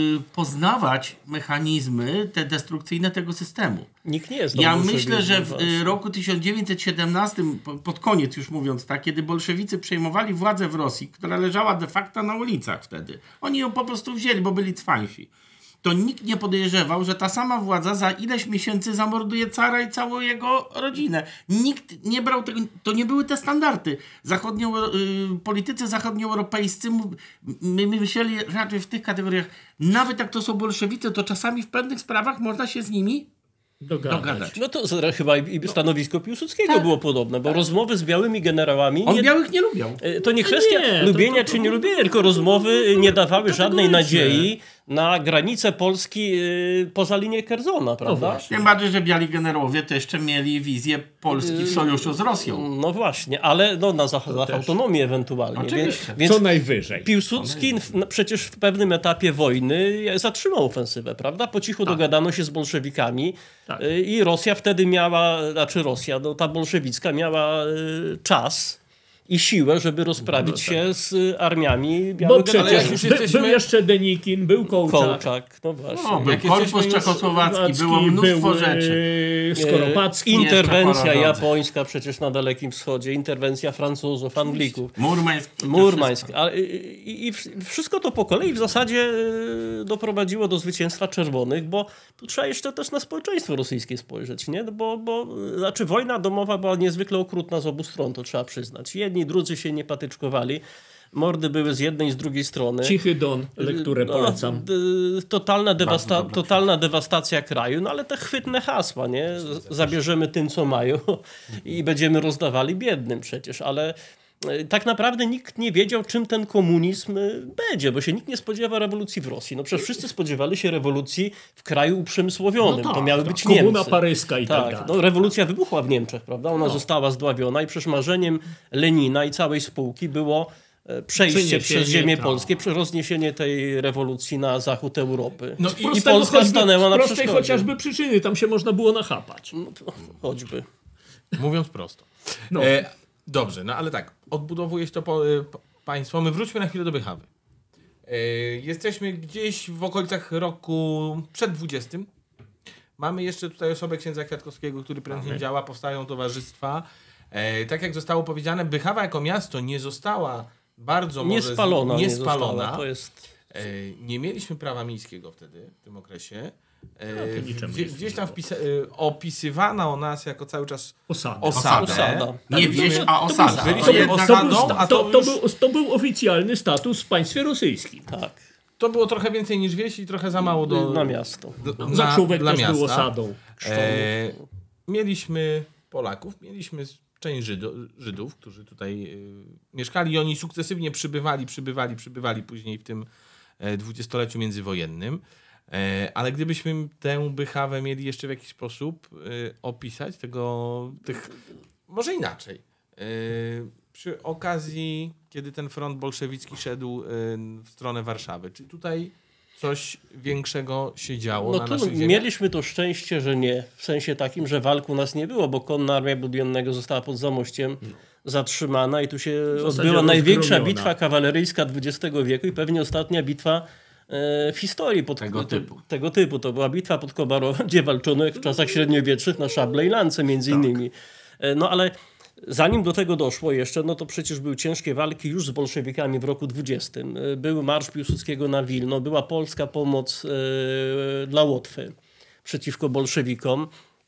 poznawać mechanizmy te destrukcyjne tego systemu. Nikt nie jest. Ja myślę, że w roku tysiąc dziewięćset siedemnastym, pod koniec już mówiąc tak, kiedy bolszewicy przejmowali władzę w Rosji, która leżała de facto na ulicach wtedy, oni ją po prostu wzięli, bo byli cwańsi. To nikt nie podejrzewał, że ta sama władza za ileś miesięcy zamorduje cara i całą jego rodzinę. Nikt nie brał tego, to nie były te standardy. Zachodnio, y, politycy zachodnioeuropejscy my, my myśleli raczej w tych kategoriach, nawet jak to są bolszewicy, to czasami w pewnych sprawach można się z nimi dogadać. dogadać. No to chyba i stanowisko Piłsudskiego tak. było podobne, bo tak. rozmowy z białymi generałami... On nie, białych nie lubiał. To nie kwestia nie, lubienia to, to, to, czy nie lubienia, tylko rozmowy nie dawały to, to żadnej nadziei na granicę Polski yy, poza linię Kerzona, prawda? No Tym bardziej, że biali generałowie to jeszcze mieli wizję Polski w sojuszu z Rosją. No właśnie, ale no, na za, za autonomię ewentualnie. Oczywiście. Więc co najwyżej. Piłsudski w, przecież w pewnym etapie wojny zatrzymał ofensywę, prawda? Po cichu tak. dogadano się z bolszewikami tak. yy, i Rosja wtedy miała, znaczy Rosja, no, ta bolszewicka miała yy, czas i siłę, żeby rozprawić no, tak. się z armiami białego. Bo przecież już jesteśmy... był jeszcze Denikin, był Kołczak. Kołczak, no właśnie. No, był korpus czechosłowacki, było mnóstwo był, rzeczy. Skoropadzki. Interwencja japońska przecież na Dalekim Wschodzie, interwencja Francuzów, Anglików. Murmańsk. Murmańsk. A, i, I wszystko to po kolei w zasadzie doprowadziło do zwycięstwa czerwonych, bo tu trzeba jeszcze też na społeczeństwo rosyjskie spojrzeć, nie? Bo, bo znaczy wojna domowa była niezwykle okrutna z obu stron, to trzeba przyznać. Jedni drudzy się nie patyczkowali. Mordy były z jednej i z drugiej strony. Cichy Don, lekturę polecam. No, totalna, dewasta totalna dewastacja kraju, no ale te chwytne hasła, nie? Zabierzemy tym, co mają i będziemy rozdawali biednym przecież, ale tak naprawdę nikt nie wiedział, czym ten komunizm będzie, bo się nikt nie spodziewa rewolucji w Rosji. No przecież wszyscy spodziewali się rewolucji w kraju uprzemysłowionym. No tak, to miały być Niemcy. Komuna paryska i tak, tak dalej. No, rewolucja wybuchła w Niemczech, prawda? Ona no. została zdławiona i przecież marzeniem Lenina i całej spółki było przejście przez ziemię to. polskie, rozniesienie tej rewolucji na zachód Europy. No i, I Polska choćby, stanęła na przeszkodzie. Z prostej chociażby przyczyny, tam się można było nachapać. No, choćby. Mówiąc prosto. No. E, dobrze, no ale tak, odbudowujesz to po, po, państwo. My wróćmy na chwilę do Bychawy. E, jesteśmy gdzieś w okolicach roku przed dwudziestym. Mamy jeszcze tutaj osobę księdza Kwiatkowskiego, który prężnie działa, powstają towarzystwa. E, tak jak zostało powiedziane, Bychawa jako miasto nie została bardzo nie może spalona. Nie nie spalona. Została, to jest... e, nie mieliśmy prawa miejskiego wtedy, w tym okresie. E, no, gdzie, gdzieś tam wpisa- e, opisywano nas jako cały czas osadę. osadę. Osada. Nie wieś, a osada. Byliśmy osadą, a to, to, już... był, to był oficjalny status w państwie rosyjskim. Tak. To było trochę więcej niż wieś i trochę za mało do... Na miasto. Do, na, Zaczówek dla też miasta. był osadą. E, mieliśmy Polaków, mieliśmy część Żydo, Żydów, którzy tutaj y, mieszkali i oni sukcesywnie przybywali, przybywali, przybywali później w tym e, dwudziestoleciu międzywojennym. E, ale gdybyśmy tę Bychawę mieli jeszcze w jakiś sposób y, opisać, tego, tych, może inaczej. Y, przy okazji, kiedy ten front bolszewicki szedł y, w stronę Warszawy, czy tutaj coś większego się działo no na to naszych ziemiach? Mieliśmy to szczęście, że nie. W sensie takim, że walk u nas nie było, bo konna armia budionnego została pod Zamościem no. zatrzymana i tu się odbyła największa bitwa kawaleryjska dwudziestego wieku i pewnie ostatnia bitwa e, w historii pod, tego, typu. Te, tego typu. To była bitwa pod Kobarowem, gdzie walczono jak w czasach średniowiecznych na szable i lance między tak. innymi. E, no ale zanim do tego doszło jeszcze, no to przecież były ciężkie walki już z bolszewikami w roku dwudziestym. Był marsz Piłsudskiego na Wilno, była polska pomoc e, dla Łotwy przeciwko bolszewikom.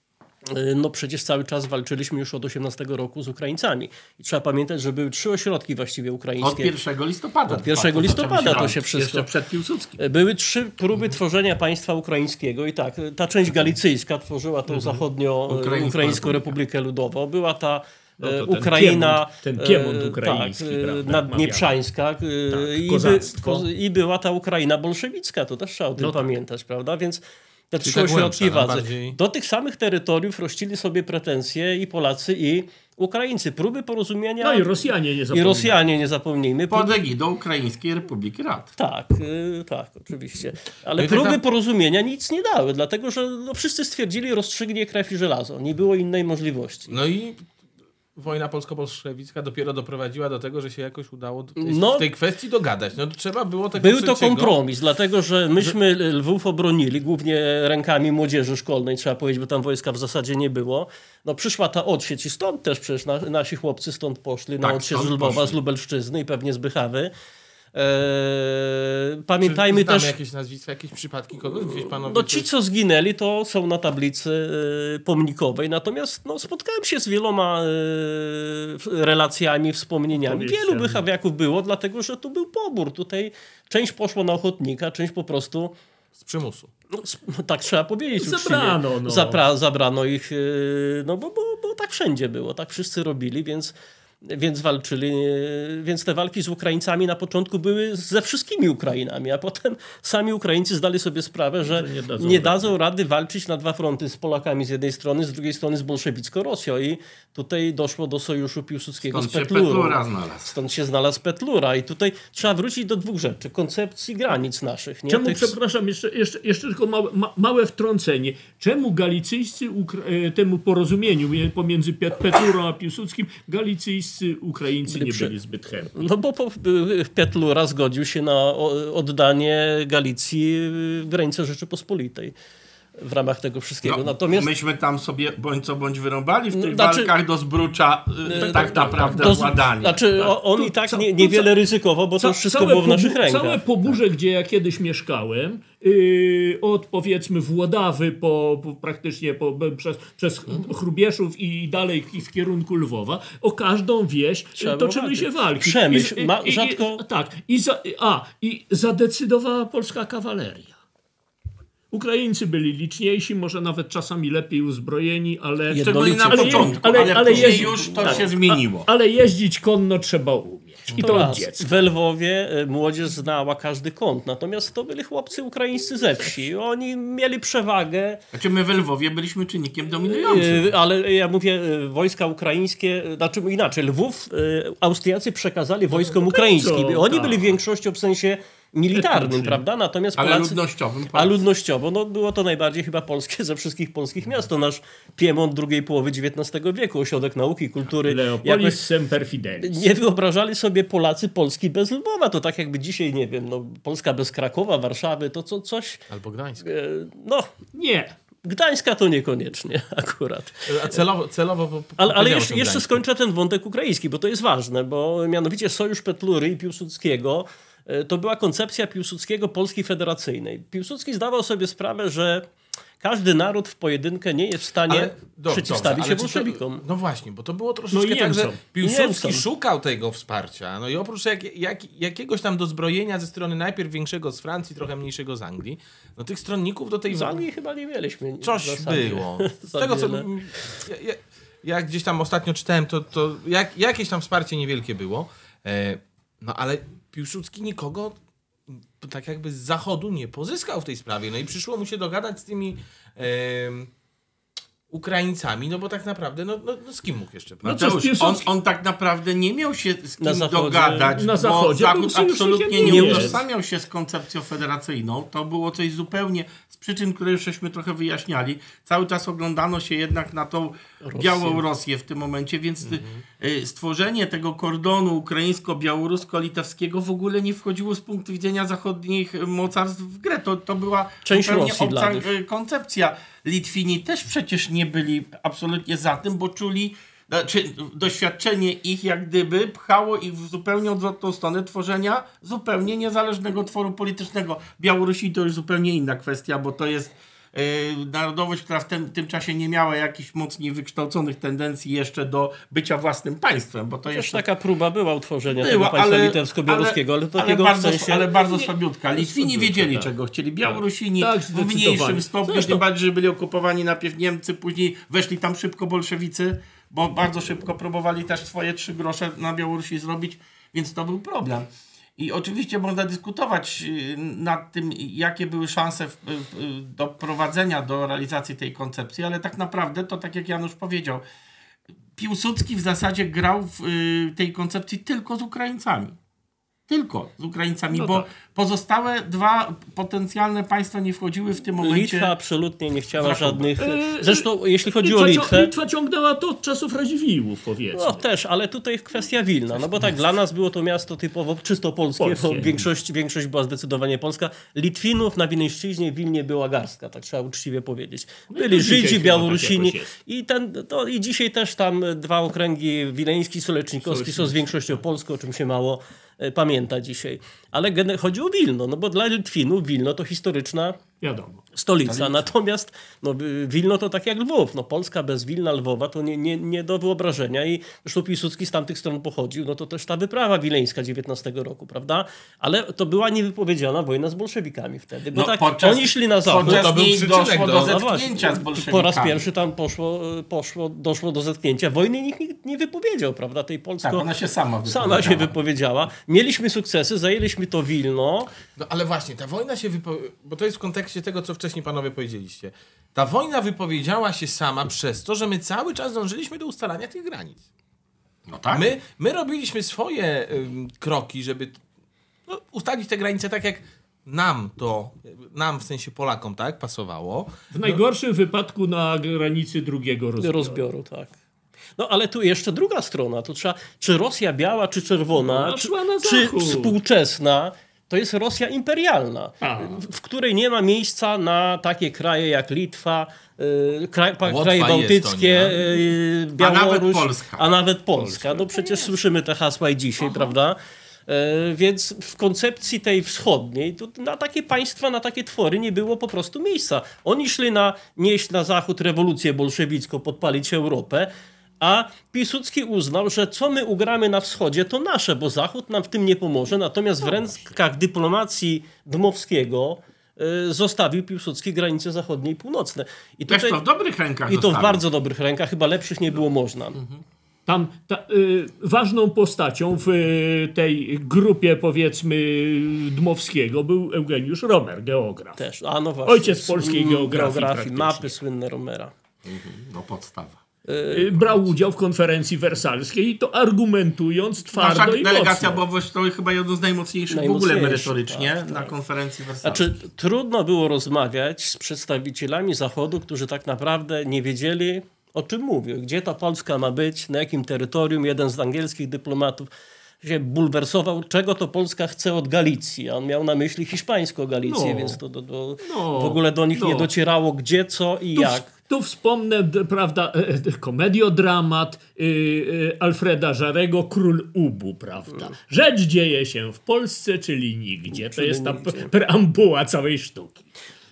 E, no przecież cały czas walczyliśmy już od osiemnastego roku z Ukraińcami. I trzeba pamiętać, że były trzy ośrodki właściwie ukraińskie. Od pierwszego listopada. Od pierwszego listopada to się wszystko... Jeszcze przed Piłsudskim. Były trzy próby tworzenia państwa ukraińskiego i tak, ta część galicyjska tworzyła tą zachodnio-ukraińską Republikę Ludową. Była ta No to ten Ukraina, Piemont, ten Piemont e, ukraiński, tak, prawda, naddnieprzańska e, tak, i, kozactwo. by, i była ta Ukraina bolszewicka, to też trzeba o tym No tak. pamiętać, prawda? Więc te Czyli trzy ta ośrodki głębsza, władzy. bardziej- Do tych samych terytoriów rościli sobie pretensje i Polacy, i Ukraińcy. Próby porozumienia... No i Rosjanie nie I zapomnieli. Rosjanie, nie zapomnijmy. Pod egidą Ukraińskiej Republiki Rad. Tak, y, tak, oczywiście. Ale No i tak próby na- porozumienia nic nie dały, dlatego że no, wszyscy stwierdzili, rozstrzygnie krew i żelazo. Nie było innej możliwości. No i wojna polsko-bolszewicka dopiero doprowadziła do tego, że się jakoś udało do tej, No, w tej kwestii dogadać. No to trzeba było tego Był to trzeciego. kompromis, dlatego że myśmy Lwów obronili, głównie rękami młodzieży szkolnej, trzeba powiedzieć, bo tam wojska w zasadzie nie było. No przyszła ta odsiecz i stąd też przecież na, nasi chłopcy stąd poszli na Tak, odsiecz stąd z Lwowa, poszli. z Lubelszczyzny i pewnie z Bychawy. Eee, Czy pamiętajmy znamy też... jakieś nazwiska, jakieś przypadki kogoś? Gdzieś panowie No ci, coś- co zginęli, to są na tablicy y, pomnikowej, natomiast no, spotkałem się z wieloma y, relacjami, wspomnieniami. Opowieściami. Wielu bychawiaków było, dlatego że tu był pobór. Tutaj część poszła na ochotnika, część po prostu, z przymusu. no, s- tak trzeba powiedzieć Zabrano, uczciwie. no. Zapra, zabrano ich, y, no bo, bo, bo tak wszędzie było, tak wszyscy robili, więc... Więc walczyli, więc te walki z Ukraińcami na początku były ze wszystkimi Ukrainami, a potem sami Ukraińcy zdali sobie sprawę, że Że nie dadzą nie dadzą rady walczyć na dwa fronty z Polakami z jednej strony, z drugiej strony z bolszewicko-Rosją i tutaj doszło do sojuszu Piłsudskiego Stąd z się Petlurą. Petlura znalazł. Stąd się znalazł Petlura i tutaj trzeba wrócić do dwóch rzeczy. Koncepcji granic naszych. Nie? Czemu, Tych- przepraszam, jeszcze, jeszcze, jeszcze tylko małe, ma, małe wtrącenie. Czemu galicyjscy Ukra- e, temu porozumieniu pomiędzy Pet- Petlurą a Piłsudskim galicyjscy Ukraińcy Byli nie przy- byli zbyt chętni? No bo po, Petlura zgodził się na o- oddanie Galicji w ręce Rzeczypospolitej w ramach tego wszystkiego. No, Natomiast myśmy tam sobie bądź co bądź wyrąbali w tych Znaczy- walkach do Zbrucza y, tak naprawdę to, władanie. znaczy o- on To i tak co- nie, to niewiele co- ryzykował, bo to Ca- wszystko całe było w naszych pobu- rękach. Całe Poburze, gdzie ja kiedyś mieszkałem, yy, od powiedzmy Włodawy po, po praktycznie po, be- przez, przez Chrubieszów i dalej w kierunku Lwowa, o każdą wieś Trzeba toczyły było się walczyć. walki. Przemyśl, I, ma- i, rzadko- i, tak, i, za, a, i zadecydowała polska kawaleria. Ukraińcy byli liczniejsi, może nawet czasami lepiej uzbrojeni, ale... Szczególnie na ale- początku, ale- ale, ale później jeździ- już to tak. się zmieniło. Ale jeździć konno trzeba umieć. I to, To od raz. dziecka. W Lwowie e, młodzież znała każdy kąt, natomiast to byli chłopcy ukraińscy ze wsi. Oni mieli przewagę, Znaczy my w Lwowie byliśmy czynnikiem dominującym. e, ale ja mówię, e, wojska ukraińskie, e, znaczy inaczej, Lwów e, Austriacy przekazali wojskom ukraińskim. I Oni tak. byli większością w sensie militarnym, Etnicznym. prawda? Natomiast Ale Polacy... ludnościowym. A ludnościowo, no było to najbardziej chyba polskie ze wszystkich polskich miast. To nasz Piemont drugiej połowy dziewiętnastego wieku, ośrodek nauki, kultury. Leopolis Jakoś semper fidelis. nie wyobrażali sobie Polacy Polski bez Lwowa. To tak jakby dzisiaj, nie wiem, no, Polska bez Krakowa, Warszawy, to co, coś... Albo Gdańsk. E, no, Nie. Gdańska to niekoniecznie akurat. A celowo, celowo po- Ale, ale powiedział jeszcze, o tym jeszcze Gdańsku. skończę ten wątek ukraiński, bo to jest ważne, bo mianowicie Sojusz Petlury i Piłsudskiego e, to była koncepcja Piłsudskiego Polski Federacyjnej. Piłsudski zdawał sobie sprawę, że każdy naród w pojedynkę nie jest w stanie Ale- do- przeciwstawić dobrze, się ale czy bolszewikom. To, no właśnie, bo to było troszeczkę No i tak, że Niemcom. Piłsudski Niemcom. szukał tego wsparcia. No i oprócz jak, jak, jakiegoś tam dozbrojenia ze strony najpierw większego z Francji, trochę mniejszego z Anglii, no tych stronników do tej Z Anglii chyba nie mieliśmy. w coś zasadzie było. Z za tego, co wiele. ja, ja, ja gdzieś tam ostatnio czytałem, to, to jak, jakieś tam wsparcie niewielkie było. E, no ale Piłsudski nikogo tak jakby z zachodu nie pozyskał w tej sprawie. No i przyszło mu się dogadać z tymi em, Ukraińcami, no bo tak naprawdę, no, no, no z kim mógł jeszcze? No prawda? co, Mateusz, on, Piłsudski- on tak naprawdę nie miał się z kim Na zachodzie- dogadać, na bo zachodzie był Zachód sojusznikiem absolutnie nie Niemiec. utożsamiał się z koncepcją federacyjną. To było coś zupełnie z przyczyn, które już żeśmy trochę wyjaśniali. Cały czas oglądano się jednak na tą białą Rosję w tym momencie, więc y, stworzenie tego kordonu ukraińsko-białorusko-litewskiego w ogóle nie wchodziło z punktu widzenia zachodnich mocarstw w grę. To, to była Część zupełnie Rosji dla obca nich. y, koncepcja. Litwini też przecież nie byli absolutnie za tym, bo czuli, znaczy doświadczenie ich jak gdyby pchało ich w zupełnie odwrotną stronę tworzenia zupełnie niezależnego tworu politycznego. Białorusi to już zupełnie inna kwestia, bo to jest yy, narodowość, która w tym, tym czasie nie miała jakichś mocniej wykształconych tendencji jeszcze do bycia własnym państwem, bo to Też jeszcze taka próba była utworzenia była, tego państwa ale, litewsko-białoruskiego, ale, ale, takiego bardzo, w sensie... ale bardzo słabiutka. Litwini Słabiutka, wiedzieli, tak. czego chcieli. Białorusini Tak, w zdecydowanie. mniejszym stopniu, Zresztą- tym bardziej, że byli okupowani najpierw Niemcy, później weszli tam szybko bolszewicy, bo bardzo szybko próbowali też swoje trzy grosze na Białorusi zrobić, więc to był problem. I oczywiście można dyskutować nad tym, jakie były szanse do prowadzenia, do realizacji tej koncepcji, ale tak naprawdę to, tak jak Janusz powiedział, Piłsudski w zasadzie grał w tej koncepcji tylko z Ukraińcami. Tylko z Ukraińcami, no bo tak. pozostałe dwa potencjalne państwa nie wchodziły w tym momencie. Litwa absolutnie nie chciała żadnych... Zresztą jeśli chodzi Litwa, o Litwę... Litwa ciągnęła to od czasów Radziwiłłów, powiedzmy. No też, ale tutaj kwestia Wilna, no bo tak dla nas było to miasto typowo czysto polskie, polskie. Bo większość, większość była zdecydowanie polska. Litwinów na Wileńszczyźnie w Wilnie była garstka, tak trzeba uczciwie powiedzieć. Byli no Żydzi, Białorusini tak i, ten, to, i dzisiaj też tam dwa okręgi, Wileński, Solecznikowski są z większością polską, o czym się mało pamięta dzisiaj. Ale chodzi o Wilno, no bo dla Litwinów Wilno to historyczna Wiadomo. stolica. stolica. Natomiast no, Wilno to tak jak Lwów. No, Polska bez Wilna, Lwowa to nie, nie, nie do wyobrażenia i zresztą Piłsudski z tamtych stron pochodził, no to też ta wyprawa wileńska dziewiętnastego roku, prawda? Ale to była niewypowiedziana wojna z bolszewikami wtedy, bo no, tak podczas, oni szli na zachód. To był doszło do, do zetknięcia no z bolszewikami. Po raz pierwszy tam poszło, poszło, doszło do zetknięcia. Wojny nikt nie, nie wypowiedział, prawda? Tej Polsko... Tak, ona się sama wypowiedziała. Sama się wypowiedziała. Mieliśmy sukcesy, zajęliśmy to Wilno. No ale właśnie, ta wojna się wypowiedziała, bo to jest w kontekście tego, co wcześniej panowie powiedzieliście. Ta wojna wypowiedziała się sama przez to, że my cały czas dążyliśmy do ustalania tych granic. No tak. My, my robiliśmy swoje ym, kroki, żeby no, ustalić te granice tak, jak nam to, nam w sensie Polakom, tak, pasowało. W najgorszym no, wypadku na granicy drugiego rozbioru. rozbioru tak. No ale tu jeszcze druga strona. To trzeba, czy Rosja biała, czy czerwona, no, czy, czy współczesna, to jest Rosja imperialna, A. w której nie ma miejsca na takie kraje jak Litwa, yy, kraj, pa, kraje bałtyckie, yy, Białoruś, a nawet Polska. A nawet Polska. No przecież słyszymy te hasła i dzisiaj, Aha. prawda? Yy, więc w koncepcji tej wschodniej to na takie państwa, na takie twory nie było po prostu miejsca. Oni szli na nieść na zachód rewolucję bolszewicką, podpalić Europę, a Piłsudski uznał, że co my ugramy na wschodzie, to nasze, bo Zachód nam w tym nie pomoże. Natomiast w rękach dyplomacji Dmowskiego y, zostawił Piłsudski granice zachodnie i północne. I tutaj, to w dobrych rękach I to zostawił. w bardzo dobrych rękach, chyba lepszych nie było można. Mhm. Tam ta, y, ważną postacią w y, tej grupie, powiedzmy, Dmowskiego był Eugeniusz Romer, geograf. Też, a no właśnie. Ojciec polskiej geografii. geografii mapy słynne Romera. Mhm. No podstawa. Brał udział w konferencji wersalskiej i to argumentując twardo Nasza i delegacja mocno. była to chyba jedno z najmocniejszych w ogóle merytorycznie tak, na tak. konferencji wersalskiej. Znaczy, trudno było rozmawiać z przedstawicielami Zachodu, którzy tak naprawdę nie wiedzieli, o czym mówią. Gdzie ta Polska ma być, na jakim terytorium. Jeden z angielskich dyplomatów się bulwersował, czego to Polska chce od Galicji. A on miał na myśli hiszpańską Galicję, no, więc to, to, to no, w ogóle do nich no. nie docierało, gdzie, co i tu jak. W, tu wspomnę, prawda, komediodramat y, y, Alfreda Żarego, Król Ubu, prawda. Rzecz dzieje się w Polsce, czyli nigdzie. To czyli jest ta nigdzie. preambuła całej sztuki.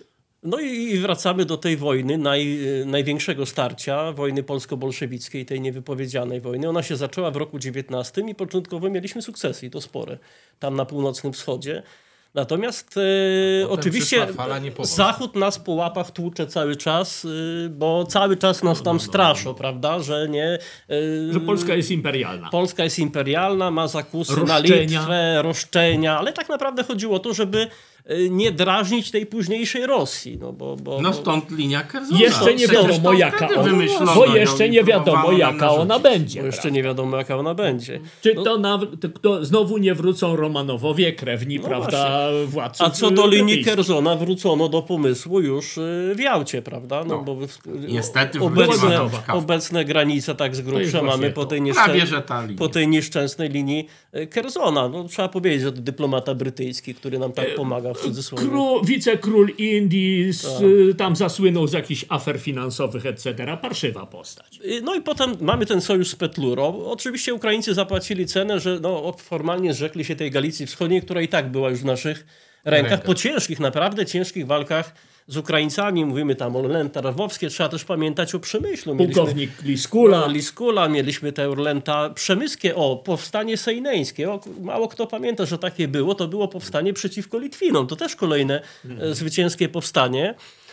No i wracamy do tej wojny, naj, największego starcia, wojny polsko-bolszewickiej, tej niewypowiedzianej wojny. Ona się zaczęła w roku dziewiętnastym i początkowo mieliśmy sukcesy, i to spore, tam na północnym wschodzie. Natomiast e, oczywiście Zachód nas po łapach tłucze cały czas, e, bo cały czas nas tam straszą, prawda, że nie... E, że Polska jest imperialna. Polska jest imperialna, ma zakusy roszczenia. na Litwę, roszczenia, ale tak naprawdę chodziło o to, żeby nie drażnić tej późniejszej Rosji. No, bo, bo, no stąd linia Kerzona. Jeszcze nie wiadomo jaka ona, bo jeszcze nie wiadomo jaka ona będzie. Bo jeszcze nie wiadomo jaka ona będzie. Czy no. to, na, to znowu nie wrócą Romanowowie, krewni, no prawda, właśnie. władców. A co do linii Kerzona wrócono do pomysłu już w Jałcie, prawda? No, no. Bo niestety obecne, obecne granice tak z grubsza mamy po tej, nieszczę- po tej nieszczęsnej linii Kerzona. No, trzeba powiedzieć, że to dyplomata brytyjski, który nam tak pomaga. Król, wicekról Indii z, tam zasłynął z jakichś afer finansowych, et cetera. Parszywa postać. No i potem mamy ten sojusz z Petlurą. Oczywiście Ukraińcy zapłacili cenę, że no, formalnie zrzekli się tej Galicji Wschodniej, która i tak była już w naszych rękach. Ręka. Po ciężkich, naprawdę ciężkich walkach z Ukraińcami. Mówimy tam o Orlęta Rawowskie. Trzeba też pamiętać o Przemyślu. Mieliśmy pułkownik Liskula. No, Liskula. Mieliśmy te Orlęta Przemyskie. O, powstanie sejneńskie. O, mało kto pamięta, że takie było. To było powstanie przeciwko Litwinom. To też kolejne hmm. zwycięskie powstanie.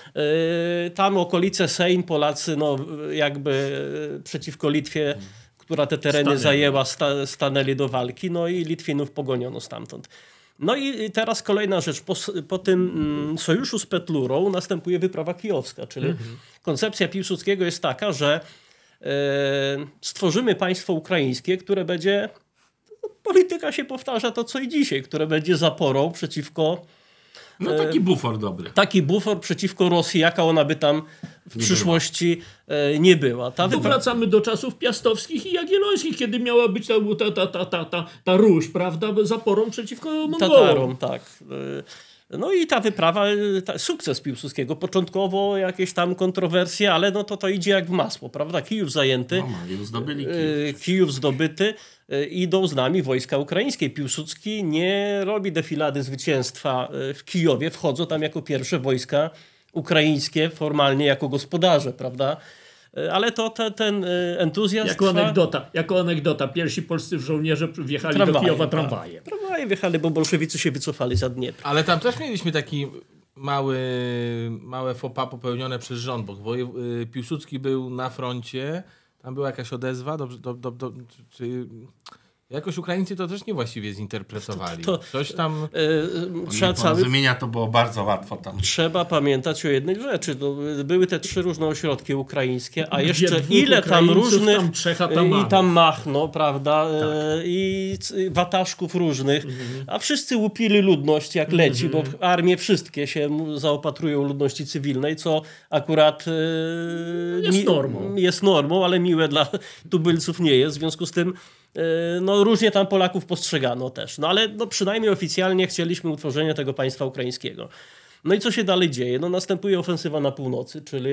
Tam okolice Sejm, Polacy no, jakby przeciwko Litwie, która te tereny stanęli. zajęła, sta, stanęli do walki, no i Litwinów pogoniono stamtąd. No i teraz kolejna rzecz. Po, po tym mm, sojuszu z Petlurą następuje wyprawa kijowska, czyli mhm. koncepcja Piłsudskiego jest taka, że e, stworzymy państwo ukraińskie, które będzie, no, polityka się powtarza to co i dzisiaj, które będzie zaporą przeciwko No taki bufor dobry. Taki bufor przeciwko Rosji, jaka ona by tam w nie przyszłości była. nie była. Ta wypra... Wracamy do czasów piastowskich i jagiellońskich, kiedy miała być ta, ta, ta, ta, ta, ta Ruś, prawda, zaporą przeciwko Mongołom. Tatarom, tak. No i ta wyprawa, ta, sukces Piłsudskiego. Początkowo jakieś tam kontrowersje, ale no to to idzie jak w masło, prawda? Kijów zajęty. No, zdobyli Kijów. Kijów zdobyty. Idą z nami wojska ukraińskie. Piłsudski nie robi defilady zwycięstwa w Kijowie. Wchodzą tam jako pierwsze wojska ukraińskie, formalnie jako gospodarze, prawda? Ale to te, ten entuzjazm... Jako trwa... anegdota, jako anegdota. Pierwsi polscy żołnierze wjechali tramwaje, do Kijowa tramwajem. Tramwaje wjechali, bo bolszewicy się wycofali za Dniepr. Ale tam też mieliśmy taki mały, małe faux pas popełnione przez rząd, bo Piłsudski był na froncie. Tam była jakaś odezwa, dobrze, do, do, do, czy, czy jakoś Ukraińcy to też niewłaściwie zinterpretowali. To, to, Coś tam... Yy, trzeba porozumienia to było bardzo łatwo tam. Trzeba pamiętać o jednej rzeczy. No, były te trzy różne ośrodki ukraińskie, a jeszcze ile tam różnych... Tam Czecha, tam I tam Machno, prawda? Tak. I wataszków różnych. Mhm. A wszyscy łupili ludność jak leci, mhm. bo armie wszystkie się zaopatrują ludności cywilnej, co akurat yy, jest normą. Jest normą, ale miłe dla tubylców nie jest. W związku z tym no różnie tam Polaków postrzegano też. No ale no, przynajmniej oficjalnie chcieliśmy utworzenia tego państwa ukraińskiego. No i co się dalej dzieje? No następuje ofensywa na północy, czyli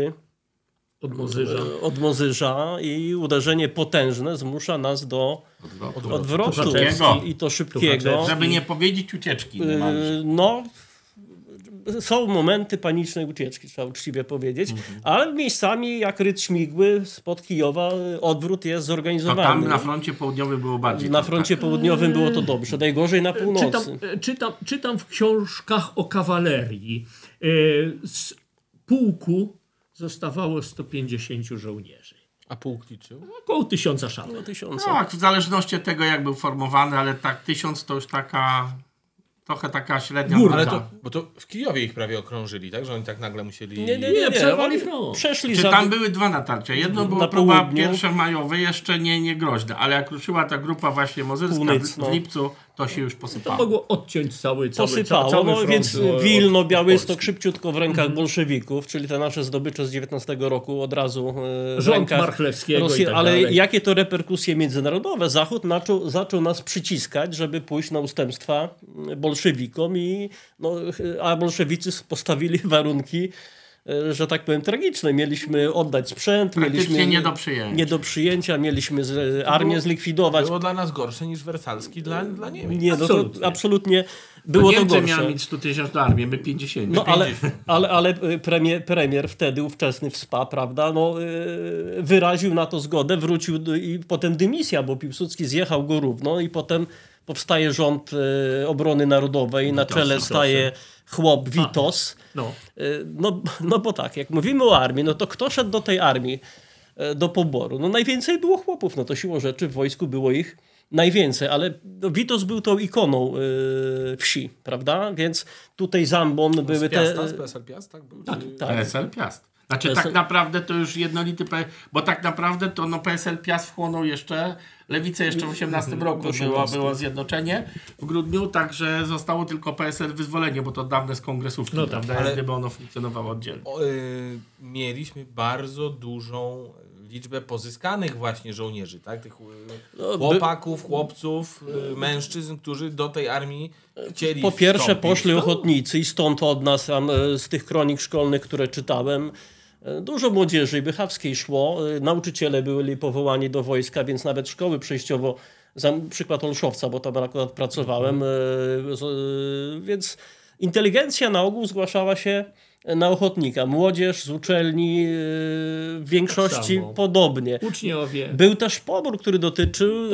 od Mozyża. Od Mozyża i uderzenie potężne zmusza nas do odwrotu, odwrotu. I, i to szybkiego. Żeby nie powiedzieć ucieczki. No... Są momenty panicznej ucieczki, trzeba uczciwie powiedzieć, mhm. ale miejscami jak ryt śmigły spod Kijowa odwrót jest zorganizowany. To tam na froncie południowym było bardziej. Na froncie tak. południowym było to dobrze, najgorzej na północy. Czytam, czytam, czytam w książkach o kawalerii. Z pułku zostawało sto pięćdziesięciu żołnierzy. A pułk liczył? Około tysiąca szat. No, tak, w zależności od tego jak był formowany, ale tak tysiąc to już taka... Trochę taka średnia. Górka. Ale to, bo to w Kijowie ich prawie okrążyli, tak? Że oni tak nagle musieli... Nie, nie, nie, nie przerwali front. Przeszli Czy za... tam były dwa natarcia. Jedno było na próba pierwsze majowe, jeszcze nie, nie groźne, ale jak ruszyła ta grupa właśnie mozyrska w, w lipcu, to się już posypało. To mogło odciąć cały, cały, posypało, cały no, front. Więc Wilno, Białystok szybciutko w rękach bolszewików, czyli te nasze zdobycze z dziewiętnastego roku od razu w Rząd rękach Marchlewskiego Rosji, i tak ale dalej. jakie to reperkusje międzynarodowe? Zachód zaczął, zaczął nas przyciskać, żeby pójść na ustępstwa bolszewikom, i, no, a bolszewicy postawili warunki, że tak powiem, tragiczne. Mieliśmy oddać sprzęt, mieliśmy nie do przyjęcia. Nie do przyjęcia, mieliśmy z, armię było, zlikwidować. Było dla nas gorsze niż wersalski dla, dla Niemiec. Nie, no to absolutnie było to, to gorsze. Niemcy miał mieć sto tysięcy armię, my pięćdziesiąt. No ale, ale, ale premier, premier wtedy, ówczesny w S P A, prawda, no, wyraził na to zgodę, wrócił i potem dymisja, bo Piłsudski zjechał go równo i potem powstaje rząd obrony narodowej, Witos, na czele staje chłop Witos. No. No, no bo tak, jak mówimy o armii, no to kto szedł do tej armii do poboru? No najwięcej było chłopów, no to siłą rzeczy w wojsku było ich najwięcej, ale no, Witos był tą ikoną yy, wsi, prawda? Więc tutaj Zambon no, były z Piasta, te... Z P S L Piast, tak? Był, tak, tak. P S L Piast. Znaczy P S L... tak naprawdę to już jednolity, P... bo tak naprawdę to no, P S L Piast wchłonął jeszcze Lewicę jeszcze w osiemnastym roku było, było zjednoczenie w grudniu, także zostało tylko P S L Wyzwolenie, bo to dawne z kongresówki, no, prawda? Ale gdyby ono funkcjonowało oddzielnie. O, yy, mieliśmy bardzo dużą liczbę pozyskanych właśnie żołnierzy, tak? Tych no, chłopaków, chłopców, yy, mężczyzn, którzy do tej armii chcieli Po pierwsze wstąpić. poszli ochotnicy i stąd od nas, z tych kronik szkolnych, które czytałem, dużo młodzieży Bychawskiej szło, nauczyciele byli powołani do wojska, więc nawet szkoły przejściowo, za przykład Olszowca, bo tam akurat pracowałem, więc inteligencja na ogół zgłaszała się na ochotnika. Młodzież z uczelni w większości tak podobnie. Uczniowie. Był też pobór, który dotyczył tak.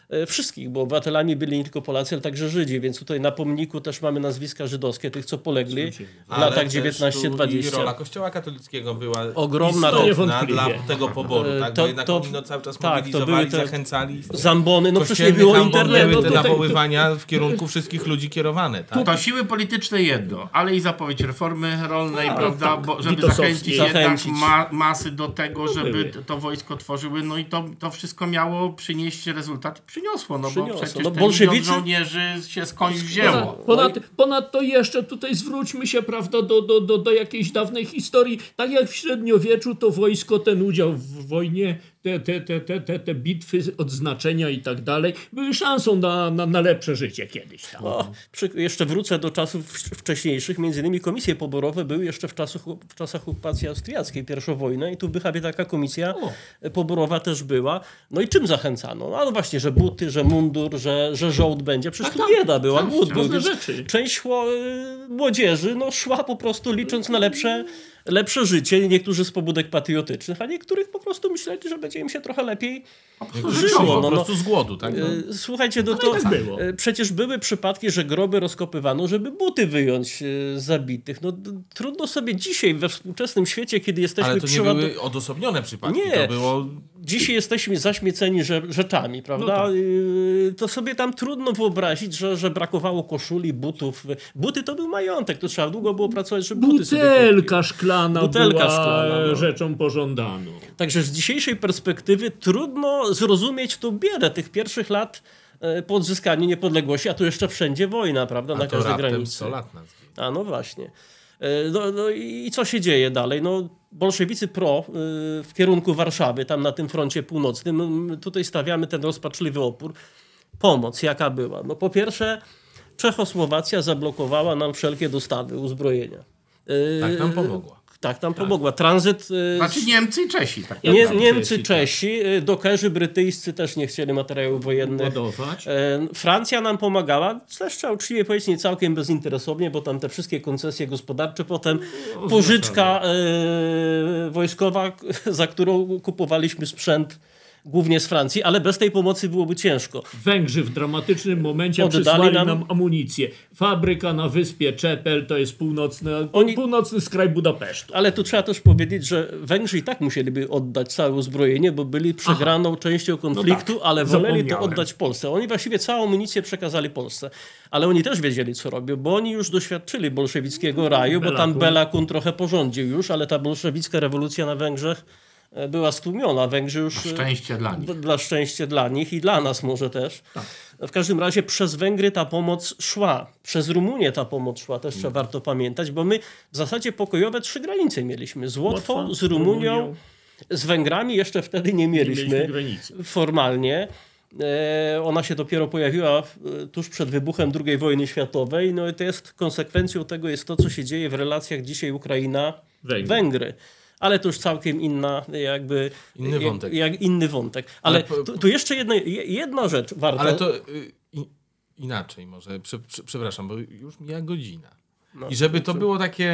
wszystkich, bo obywatelami byli nie tylko Polacy, ale także Żydzi, więc tutaj na pomniku też mamy nazwiska żydowskie, tych co polegli w Ale latach też dziewiętnaście tu dwadzieścia. i rola Kościoła katolickiego była Ogromna istotna niewątpliwie. dla tego poboru, tak? To- Bo jednak to- oni no cały czas tak, to mobilizowali, były te zachęcali. Zambony, no przecież nie Kościelne było zambony internetu. były te tutaj- nawoływania w kierunku wszystkich ludzi kierowane, tak? To siły polityczne jedno, ale i zapowiedź reformy rolnej, A, prawda, tak, bo, żeby Witosowski. zachęcić jednak Zachęcić. ma, masy do tego, żeby były. to wojsko tworzyły, no i to, to wszystko miało przynieść rezultat i przyniosło, no Przyniosło. bo przecież No, te bolszewicy- milion żołnierzy się skądś wzięło. Ponad, ponadto jeszcze tutaj zwróćmy się, prawda, do, do, do, do jakiejś dawnej historii. Tak jak w średniowieczu to wojsko, ten udział w wojnie, te, te, te, te, te, te bitwy, odznaczenia i tak dalej, były szansą na, na, na lepsze życie kiedyś tam. O, przy, jeszcze wrócę do czasów wcz- wcześniejszych. Między innymi komisje poborowe były jeszcze w, czasach, w czasach okupacji austriackiej, pierwszą wojnę i tu w Bychawie taka komisja O. poborowa też była. No i czym zachęcano? No ale właśnie, że buty, że mundur, że, że żołd będzie. Przecież tu bieda była, głód był. różne Więc rzeczy. część szło, y, młodzieży no, szła po prostu licząc na lepsze, lepsze życie. Niektórzy z pobudek patriotycznych, a niektórych po prostu myśleli, że będzie im się trochę lepiej Żyło żyło. po No, no. prostu z głodu, tak? No. Y, Słuchajcie, no to tak było. y, przecież były przypadki, że groby rozkopywano, żeby buty wyjąć y, z zabitych. No d- trudno sobie dzisiaj we współczesnym świecie, kiedy jesteśmy Ale to nie przyład- były odosobnione przypadki, Nie. to było... Dzisiaj jesteśmy zaśmieceni rze- rzeczami, prawda? No tak. Y, To sobie tam trudno wyobrazić, że, że brakowało koszuli, butów. Buty to był majątek, to trzeba długo było pracować, żeby buty sobie kupić. Butelka szklana Butelka była szklana, no. rzeczą pożądaną. Także z dzisiejszej perspektywy trudno zrozumieć tą biedę tych pierwszych lat e, po odzyskaniu niepodległości, a tu jeszcze wszędzie wojna, prawda, A na to każdej raptem granicy. sto lat nazwijmy. A no właśnie. E, No, no i co się dzieje dalej? No, bolszewicy pro y, w kierunku Warszawy, tam na tym froncie północnym, m, tutaj stawiamy ten rozpaczliwy opór. Pomoc jaka była? No po pierwsze Czechosłowacja zablokowała nam wszelkie dostawy uzbrojenia. Y, Tak nam pomogła. Tak nam pomogła. Tranzyt... y, Znaczy Niemcy i Czesi. Tak nie, naprawdę. Niemcy, tak. Czesi, y, dokerzy brytyjscy też nie chcieli materiałów wojennych. Ładować. E, Francja nam pomagała, też trzeba uczciwie powiedzieć, nie całkiem bezinteresownie, bo tam te wszystkie koncesje gospodarcze, potem pożyczka e, wojskowa, za którą kupowaliśmy sprzęt głównie z Francji, ale bez tej pomocy byłoby ciężko. Węgrzy w dramatycznym momencie Oddali przysłali nam- nam... amunicję. Fabryka na wyspie Czepel to jest północny, Oni- północny skraj Budapesztu. Ale tu trzeba też powiedzieć, że Węgrzy i tak musieliby oddać całe uzbrojenie, bo byli przegraną częścią konfliktu, tak, ale woleli to zapomniałem. oddać Polsce. Oni właściwie całą amunicję przekazali Polsce. Ale oni też wiedzieli, co robią, bo oni już doświadczyli bolszewickiego raju, bo tam Belakun. Belakun trochę porządził już, ale ta bolszewicka rewolucja na Węgrzech e, była stłumiona. Węgrzy już... e, Szczęście dla nich. D- Dla szczęścia dla nich i dla nas może też. W każdym razie przez Węgry ta pomoc szła. Przez Rumunię ta pomoc szła, też trzeba warto pamiętać, bo my w zasadzie pokojowe trzy granice mieliśmy. Z Łotwą, Łotwa, z Rumunią, Rumunią. z Węgrami jeszcze wtedy nie mieliśmy, mieliśmy granicy. formalnie. E, ona się dopiero pojawiła w, tuż przed wybuchem drugiej wojny światowej. No i to jest konsekwencją tego jest to, co się dzieje w relacjach dzisiaj Ukraina-Węgry. Węgry. Ale to już całkiem inna, jakby. Inny jak, wątek. Jak inny wątek. Ale, Ale po- tu, tu jeszcze jedna, je- jedna rzecz warto. Ale to y, i, inaczej może, prze, prze, przepraszam, bo już mija godzina. No, I żeby to było takie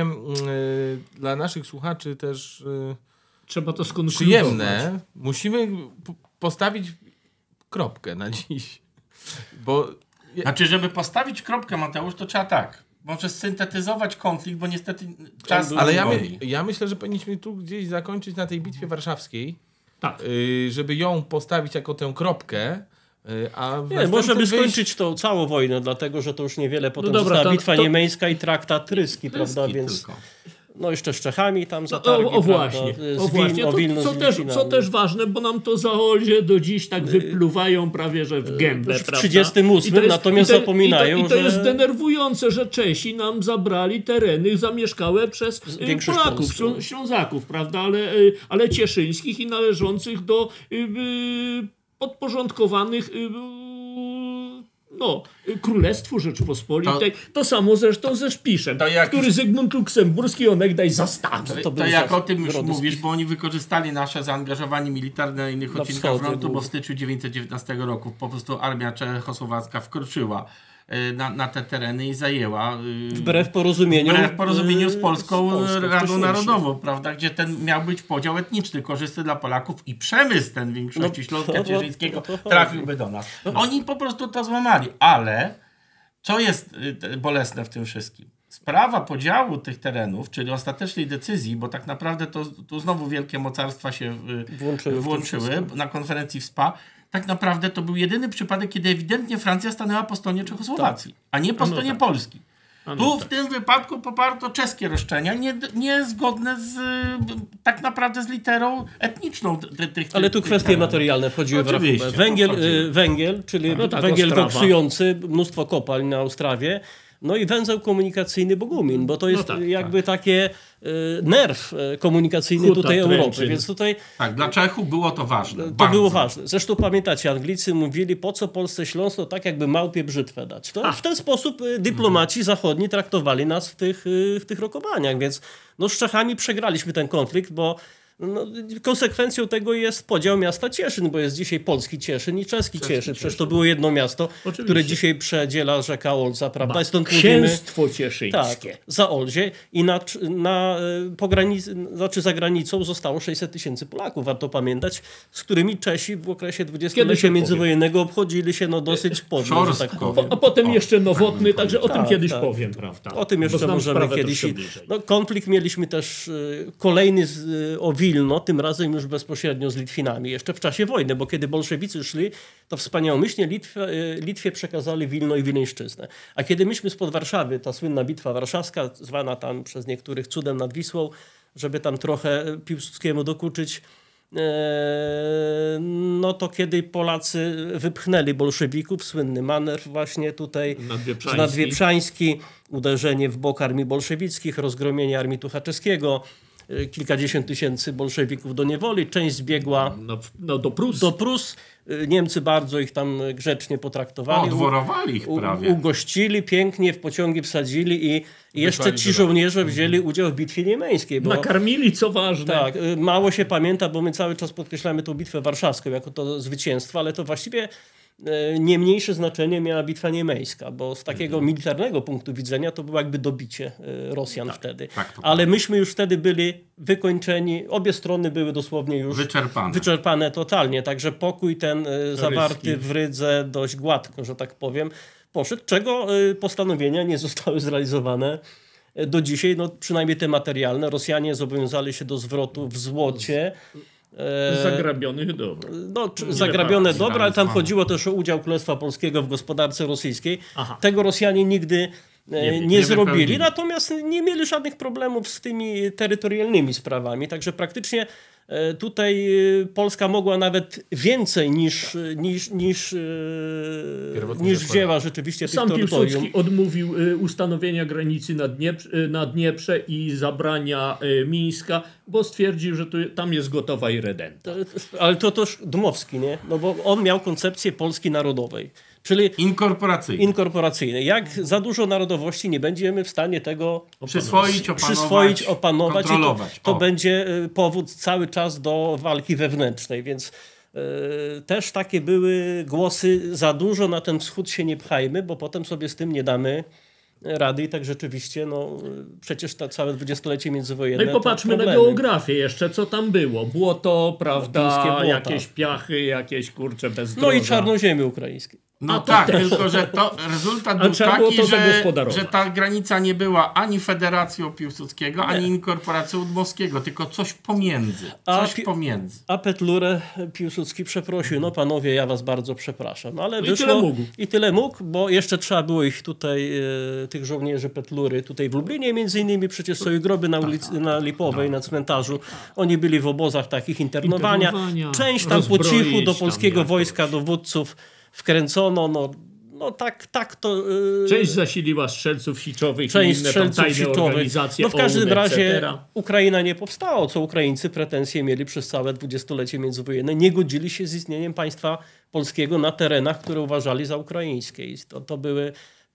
y, dla naszych słuchaczy też y, Trzeba to skonkludować. przyjemne, musimy p- postawić kropkę na dziś. Bo Znaczy, żeby postawić kropkę, Mateusz, to trzeba tak. Może syntetyzować konflikt, bo niestety czas był- ale ja, goni. my, ja myślę, że powinniśmy tu gdzieś zakończyć na tej bitwie warszawskiej, Tak. y, żeby ją postawić jako tę kropkę, y, a w Nie, następnym możemy wyjść- skończyć tą całą wojnę, dlatego że to już niewiele potem dobra, została to- bitwa to- niemiecka i traktat ryski, prawda? Ryski Więc tylko. no jeszcze z Czechami tam No, zatargi, o, o prawda? właśnie, Z o Wil- właśnie. o To, Wilno co, z też, co Wilczynami. też ważne, bo nam to zaolzie do dziś tak wypluwają prawie, że w gębę, Już w prawda? trzydziestym ósmym, I to jest- natomiast i to- zapominają, I to, i to że- jest denerwujące, że Czesi nam zabrali tereny zamieszkałe przez y, Większość Polaków, polską. Ślą, Ślązaków, prawda? Ale, y, ale cieszyńskich i należących do y, y, podporządkowanych y, no, y, Królestwu Rzeczpospolitej. To, to samo zresztą ze Spiszem, To jak- który Zygmunt Luksemburski onegdaj zastawił. To To, był jak za- o tym już Grodzki. mówisz, bo oni wykorzystali nasze zaangażowanie militarne na innych Na odcinkach wschodzie frontu, był. bo w styczniu dziewięćset dziewiętnastego roku po prostu armia czechosłowacka wkroczyła na, na te tereny i zajęła. Wbrew porozumieniu. Wbrew porozumieniu z Polską, z Polską Radą Narodową, prawda, gdzie ten miał być podział etniczny, korzystny dla Polaków i przemysł ten większości No, Śląska to- Cieszyńskiego to- to trafiłby do nas. Oni po prostu to złamali, ale co jest y, bolesne w tym wszystkim? Sprawa podziału tych terenów, czyli ostatecznej decyzji, bo tak naprawdę to tu znowu wielkie mocarstwa się y, Włączyły w to włączyły wszystko. na konferencji w Spa. Tak naprawdę to był jedyny przypadek, kiedy ewidentnie Francja stanęła po stronie Czechosłowacji, a nie po A no stronie tak. Polski. A no Tu w tak. tym wypadku poparto czeskie roszczenia, nie, niezgodne z, y, tak naprawdę z literą etniczną tych, tych Ale tu tych kwestie terenów. materialne wchodziły w Oczywiście, rachubę. Węgiel, wchodziły. y, węgiel, czyli No tak, węgiel Ostrawa. koksujący, mnóstwo kopalń na Ostrawie. No i węzeł komunikacyjny Bogumin, bo to jest tak, jakby takie y, nerw y, komunikacyjny Huta tutaj Europy. Trenczyn. Więc tutaj Tak, dla Czechów było to ważne. to bardzo. było ważne. Zresztą pamiętacie, Anglicy mówili, po co Polsce Śląsk, to tak jakby małpie brzytwę dać. To w ten sposób y, dyplomaci zachodni traktowali nas w tych, y, w tych rokowaniach, więc no, z Czechami przegraliśmy ten konflikt, bo no, konsekwencją tego jest podział miasta Cieszyn, bo jest dzisiaj polski Cieszyn i czeski Cieszyn. Przecież to było jedno miasto, Oczywiście. które dzisiaj przedziela rzeka Olza, prawda? I stąd mówimy, Księstwo cieszyńskie. tak, za Olzie i na, na, y, po granicy, znaczy za granicą zostało sześćset tysięcy Polaków, warto pamiętać, z którymi Czesi w okresie dwudziestolecia Kiedyś międzywojennego obchodzili się no, dosyć podło, że tak Szorstko. powiem. A potem O, jeszcze Nowotny, tak, także o tym tak, kiedyś tak. powiem, prawda? O tym Bo jeszcze znam możemy sprawę kiedyś. troszkę bliżej. No, konflikt mieliśmy też y, kolejny z, y, o Wilno, tym razem już bezpośrednio z Litwinami, jeszcze w czasie wojny, bo kiedy bolszewicy szli, to wspaniałomyślnie Litwie, y, Litwie przekazali Wilno i Wileńszczyznę. A kiedy myśmy spod Warszawy, ta słynna bitwa warszawska, zwana tam przez niektórych cudem nad Wisłą, żeby tam trochę Piłsudskiemu dokuczyć, e, no to kiedy Polacy wypchnęli bolszewików, słynny manewr właśnie tutaj Nadwieprzański. Nadwieprzański, uderzenie w bok armii bolszewickich, rozgromienie armii Tuchaczewskiego, y, kilkadziesiąt tysięcy bolszewików do niewoli, część zbiegła No, no do Prus. do Prus. Y, Niemcy bardzo ich tam grzecznie potraktowali. Odworowali ich U- prawie. Ugościli pięknie, w pociągi wsadzili i, i jeszcze Wysłali ci do żołnierze wzięli udział w bitwie niemeńskiej. Bo, Nakarmili, co ważne. tak, y, mało się pamięta, bo my cały czas podkreślamy tą bitwę warszawską jako to zwycięstwo, ale to właściwie y, nie mniejsze znaczenie miała bitwa niemeńska, bo z takiego militarnego punktu widzenia to było jakby dobicie y, Rosjan wtedy. tak, to ale myśmy już wtedy byli wykończeni, obie strony były dosłownie już Wyczerpane. wyczerpane totalnie, także pokój ten y, zawarty w Rydze dość gładko, że tak powiem, poszedł, czego y, postanowienia nie zostały zrealizowane y, do dzisiaj, no przynajmniej te materialne. Rosjanie zobowiązali się do zwrotu w złocie. e, Zagrabionych dobra. no, czy- zagrabione bardzo dobra, ale tam zrealizowane. chodziło też o udział Królestwa Polskiego w gospodarce rosyjskiej. Aha. Tego Rosjanie nigdy e, nie, nie zrobili, wypełnili. natomiast nie mieli żadnych problemów z tymi terytorialnymi sprawami. Także praktycznie e, tutaj e, Polska mogła nawet więcej niż, niż, niż, e, Pierwotnie niż zakładała. wzięła rzeczywiście tych Sam terytorium. Piłsudski odmówił y, ustanowienia granicy na, Dnieprze, y, na Dnieprze i zabrania y, Mińska, bo stwierdził, że tu, tam jest gotowa i redenta. Ale to też Dmowski, nie? No bo on miał koncepcję Polski narodowej, czyli Inkorporacyjny. inkorporacyjnej. Jak za dużo narodowości nie będziemy w stanie tego Przyswoić, opanować, przyswoić, opanować i to, kontrolować. to O. będzie y, powód cały czas do walki wewnętrznej, więc y, też takie były głosy, za dużo na ten wschód się nie pchajmy, bo potem sobie z tym nie damy rady i tak rzeczywiście, no y, przecież to całe dwudziestolecie międzywojenne. No i to popatrzmy na problemy. geografię jeszcze, co tam było. Błoto, prawda, Chińskie błota. jakieś piachy, jakieś kurcze bezdroża. No i czarnoziemy ukraińskie. No A to tak, też. tylko że to rezultat A był trzeba było taki, to że, zagospodarować. że ta granica nie była ani federacją Piłsudskiego, ani inkorporacją Dmowskiego, tylko coś pomiędzy. A Coś pi- pomiędzy. A Petlurę Piłsudski przeprosił. No panowie, ja was bardzo przepraszam. Ale No i wyszło, tyle mógł. I tyle mógł, bo jeszcze trzeba było ich tutaj, e, tych żołnierzy Petlury, tutaj w Lublinie między innymi, przecież są ich groby na ulicy, na Lipowej, na cmentarzu. Oni byli w obozach takich internowania. Internowania, Część tam po rozbroić cichu do tam polskiego jakoś. wojska, dowódców wkręcono. No, no tak, tak to... e, Część zasiliła strzelców siczowych Część i inne tam strzelców tajne siczowych. organizacje. No w każdym O U N, razie et cetera. Ukraina nie powstała, o co Ukraińcy pretensje mieli przez całe dwudziestolecie międzywojenne. Nie godzili się z istnieniem państwa polskiego na terenach, które uważali za ukraińskie. I to, to były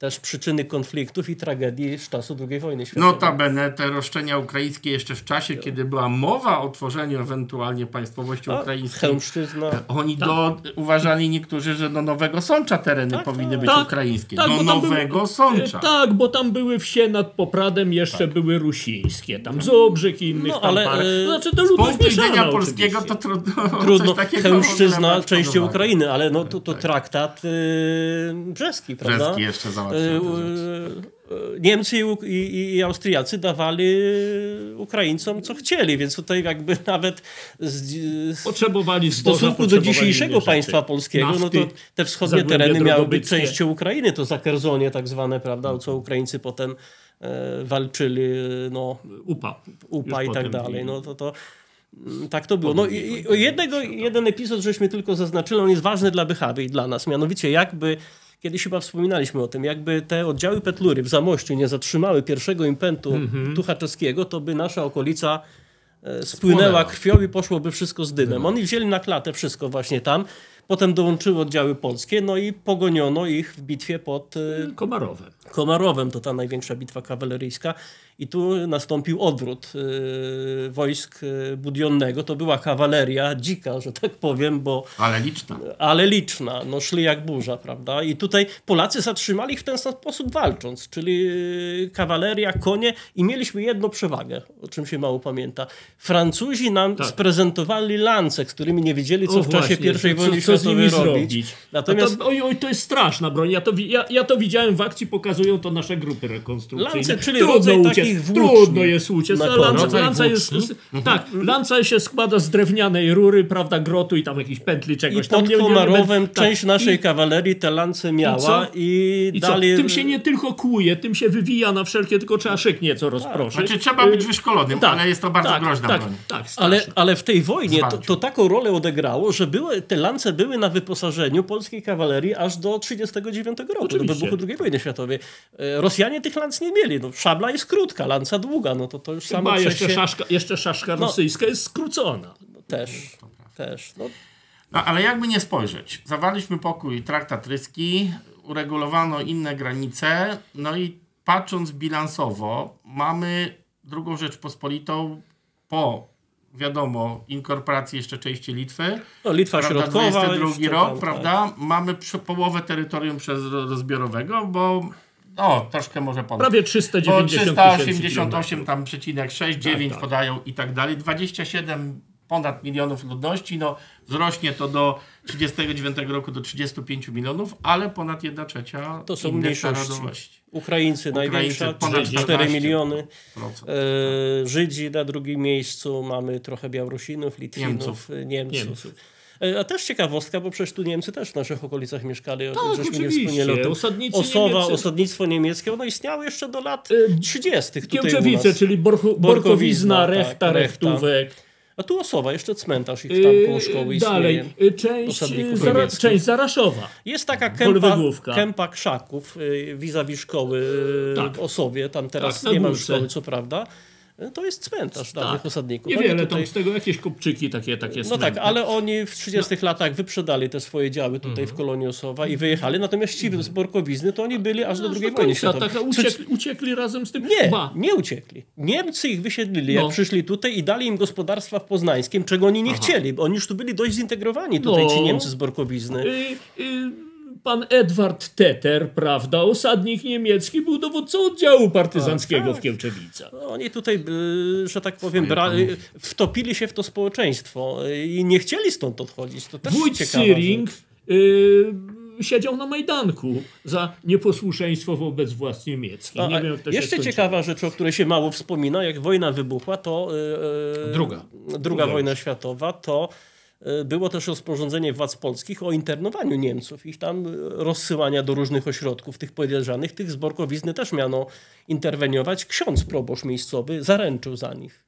też przyczyny konfliktów i tragedii z czasu drugiej wojny światowej. Notabene te roszczenia ukraińskie jeszcze w czasie, kiedy była mowa o tworzeniu ewentualnie państwowości A, ukraińskiej. Chełmszczyzna. Oni Tak. do, uważali niektórzy, że do Nowego Sącza tereny Tak, powinny tak. być Tak, ukraińskie. tak, do bo tam Nowego były- Sącza. Tak, bo tam były wsie nad Popradem, jeszcze były rusińskie. Tam Zobrzyk i innych No, tam ale, parę. e, Znaczy to Z ludność punktu widzenia mieszana polskiego oczywiście. to trudno, Trudno, coś takiego w ogóle Chełmszczyzna brać pod częścią uwagę. Ukrainy, ale no to, to traktat yy, brzeski, prawda? Brzeski jeszcze Yy, załatwił te rzeczy. yy, Niemcy i, U- i, i Austriacy dawali Ukraińcom co chcieli, więc tutaj jakby nawet z, z, Potrzebowali w zboża, stosunku do potrzebowali dzisiejszego innych państwa rzeczy. polskiego, no Nafty, to te wschodnie zagłębia tereny miały być drogobyckie. częścią Ukrainy, to Zakerzonie tak zwane, prawda, o co Ukraińcy potem e, walczyli, no, Upa. UPA Już i tak potem dalej. i- No to, to mm, tak to było. No i, i o jednego, jeden epizod żeśmy tylko zaznaczyli, on jest ważny dla Bychawy i dla nas. Mianowicie jakby, kiedyś chyba wspominaliśmy o tym, jakby te oddziały Petlury w Zamościu nie zatrzymały pierwszego impentu Mhm. tuczaczewskiego, to by nasza okolica e, spłynęła Spłonęła. krwią i poszłoby wszystko z dymem. Oni wzięli na klatę wszystko właśnie tam. Potem dołączyły oddziały polskie, no i pogoniono ich w bitwie pod e, Komarowe. Komarowem, to ta największa bitwa kawaleryjska. I tu nastąpił odwrót y, wojsk y, Budionnego. To była kawaleria dzika, że tak powiem, bo Ale liczna. ale liczna, no szli jak burza, prawda? I tutaj Polacy zatrzymali ich w ten sam sposób walcząc, czyli y, kawaleria, konie i mieliśmy jedną przewagę, o czym się mało pamięta. Francuzi nam Tak. sprezentowali lance, z którymi nie wiedzieli, co O w czasie właśnie, pierwszej co- wojny co z nimi światowej robić. zrobić? Natomiast A to, oj, oj, to jest straszna broń. Ja to, wi- ja, ja to widziałem w akcji, pokazują to nasze grupy rekonstrukcyjne. Lance, czyli Trudno rodzaj uciec, takich włóczni trudno jest uciec. na Ta koniu. lanca, Rodzaj lanca jest, włóczni? tak, lanca się składa z drewnianej rury, prawda, grotu i tam jakiejś pętli I czegoś tam. pod Nie- nie- nie Komarowem będę- tak. część naszej I, kawalerii te lance miała co? i, I co? dalej... Tym się nie tylko kłuje, tym się wywija na wszelkie, tylko trzeba szyk nieco rozproszyć. Znaczy trzeba być wyszkolonym, Tak, ale jest to bardzo tak, groźna tak, broń. tak, Ale, straszne. ale w tej wojnie to, Zwarciu. to taką rolę odegrało, że były, te lance były na wyposażeniu polskiej kawalerii aż do trzydziestego dziewiątego roku, do Oczywiście. wybuchu drugiej wojny światowej. E, Rosjanie tych lanc nie mieli. No, szabla jest krótka, lanca długa. No to, to już samo Chyba przez jeszcze, się... szaszka, jeszcze szaszka No. rosyjska jest skrócona. Też, też. No, No ale jakby nie spojrzeć. Zawarliśmy pokój, traktat ryski, uregulowano inne granice, no i patrząc bilansowo, mamy drugą Rzeczpospolitą po, wiadomo, inkorporacji jeszcze części Litwy. no Litwa Prawda, Środkowa. dwudziesty drugi jeszcze rok, tam, prawda? Mamy przy, połowę terytorium przez rozbiorowego, bo no, troszkę może ponad. Prawie Bo trzysta dziewięćdziesiąt trzysta tysięcy osiemdziesiąt osiem kilometrów. tam przecinek sześć, dziewięć tak. podają i tak dalej. dwadzieścia siedem ponad milionów ludności, no wzrośnie to do trzydziestego dziewiątego roku do trzydziestu pięciu milionów, ale ponad jedna trzecia To są innych mniejszości. narodowości. Ukraińcy, Ukraińcy największa, ponad cztery czternaście miliony. procent. E, Żydzi na drugim miejscu, mamy trochę Białorusinów, Litwinów, Niemców. Niemców. Niemców. Niemców. E, A też ciekawostka, bo przecież tu Niemcy też w naszych okolicach mieszkali. o tym Tak, żeśmy nie oczywiście. wspomnieli o tym. Osadnicy Osowa, niemieccy. osadnictwo niemieckie, ono istniało jeszcze do lat Y, trzydziestych tutaj u Kiełczewice, nas. czyli Borchu, Borkowizna, Borkowizna, tak, Rechta, Rechta. Rechtówek. A tu Osowa, jeszcze cmentarz ich tam koło szkoły Yy, istnieje. Dalej, yy, część, Osadników yy, zara, niemieckich. część Zaraszowa. Jest taka kępa, Wolwygłówka. kępa krzaków y, vis-a-vis szkoły y, Tak. w Osowie. Tam teraz Tak, na nie ma już górce. szkoły, co prawda. Y, To jest cmentarz dawnych osadników. Oni Niewiele tutaj- tam z tego, jakieś kopczyki takie, takie No smętne. tak, ale oni w trzydziestych latach wyprzedali te swoje działy tutaj w kolonii Osowa i wyjechali. Natomiast ci z Borkowizny to oni byli aż do Aż drugiej do wojny końca, światowej. tak, Co- uciekli, uciekli razem z tym. Nie, Ba. nie uciekli. Niemcy ich wysiedlili, No. jak przyszli tutaj i dali im gospodarstwa w Poznańskiem, czego oni nie chcieli, bo oni już tu byli dość zintegrowani tutaj, No. ci Niemcy z Borkowizny. Y, y, Pan Edward Teter, prawda, osadnik niemiecki, był dowódcą oddziału partyzanckiego tak. w Kielczewicach. No, oni tutaj, y, że tak powiem, bra- y, wtopili się w to społeczeństwo y, i nie chcieli stąd odchodzić. To też Wójt ciekawa Syring rzecz. y, siedział na Majdanku za nieposłuszeństwo wobec władz niemieckich. A, Nie a wiem, jak to się jeszcze skończyło. ciekawa rzecz, o której się mało wspomina, jak wojna wybuchła, to y, y, Druga. druga wojna światowa, to y, było też rozporządzenie władz polskich o internowaniu Niemców, ich tam y, rozsyłania do różnych ośrodków, tych podejrzanych, tych z Borkowizny też miano interweniować. Ksiądz proboszcz miejscowy zaręczył za nich.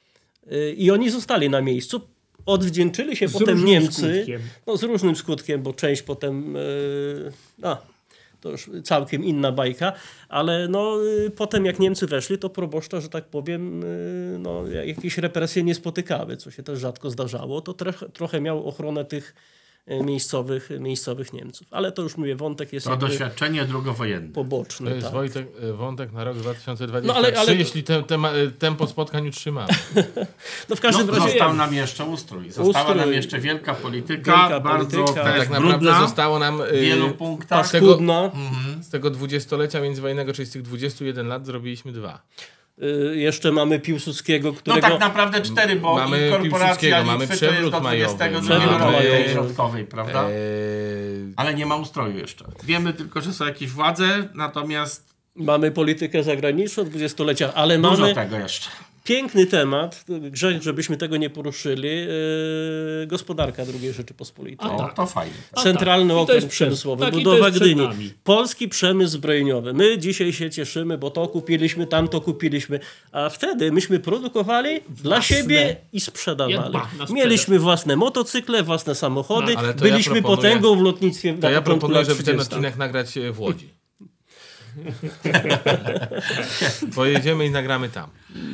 Y, I oni zostali na miejscu. Odwdzięczyli się Z potem różnym Niemcy. skutkiem. No, z różnym skutkiem, bo część potem. Yy, a, to już całkiem inna bajka, ale no, yy, potem jak Niemcy weszli, to proboszcza, że tak powiem, yy, no, jakieś represje nie spotykały, co się też rzadko zdarzało. To trochę, trochę miał ochronę tych miejscowych, miejscowych Niemców. Ale to już mówię, wątek jest To doświadczenie drugowojenne. poboczny. To jest tak. Wojtek, wątek na rok dwa tysiące dwudziesty trzy, No, ale- ale- jeśli te, te, tempo spotkań utrzymamy. No w każdym No, razie został nam jeszcze ustrój. Została Ustrój. nam jeszcze wielka polityka, Wielka bardzo polityka. też Tak naprawdę brudna, zostało nam w y, wielu punktach. z tego, paskudna. z tego dwudziestolecia międzywojennego, czyli z tych dwudziestu jeden lat zrobiliśmy dwa. Y, jeszcze mamy Piłsudskiego, No którego... tak naprawdę cztery, bo Mamy i korporacja Piłsudskiego, mamy Litwy to jest przewrót do dwudziestego majowy, drugiego mamy- roku tej środkowej, prawda? Eee, Ale nie ma ustroju jeszcze. Wiemy tylko, że są jakieś władze, natomiast Mamy politykę zagraniczną dwudziestolecia, ale dużo mamy tego jeszcze. piękny temat, grzech, żebyśmy tego nie poruszyli, yy, gospodarka drugiej Rzeczypospolitej. A O, tak. to fajnie. A Centralny tak. I to okręg jest przed- przemysłowy, tak, i to budowa jest przed Gdyni, nami. polski przemysł zbrojeniowy. My dzisiaj się cieszymy, bo to kupiliśmy, tamto kupiliśmy, a wtedy myśmy produkowali dla Własne. siebie i sprzedawali. Ja- na sprzedaż. Mieliśmy własne motocykle, własne samochody, No, ale to ja byliśmy proponuję- potęgą w lotnictwie to na ja początku proponuję, lat żeby ten trzydziestych. odcinek nagrać w Łodzi. Pojedziemy i nagramy tam.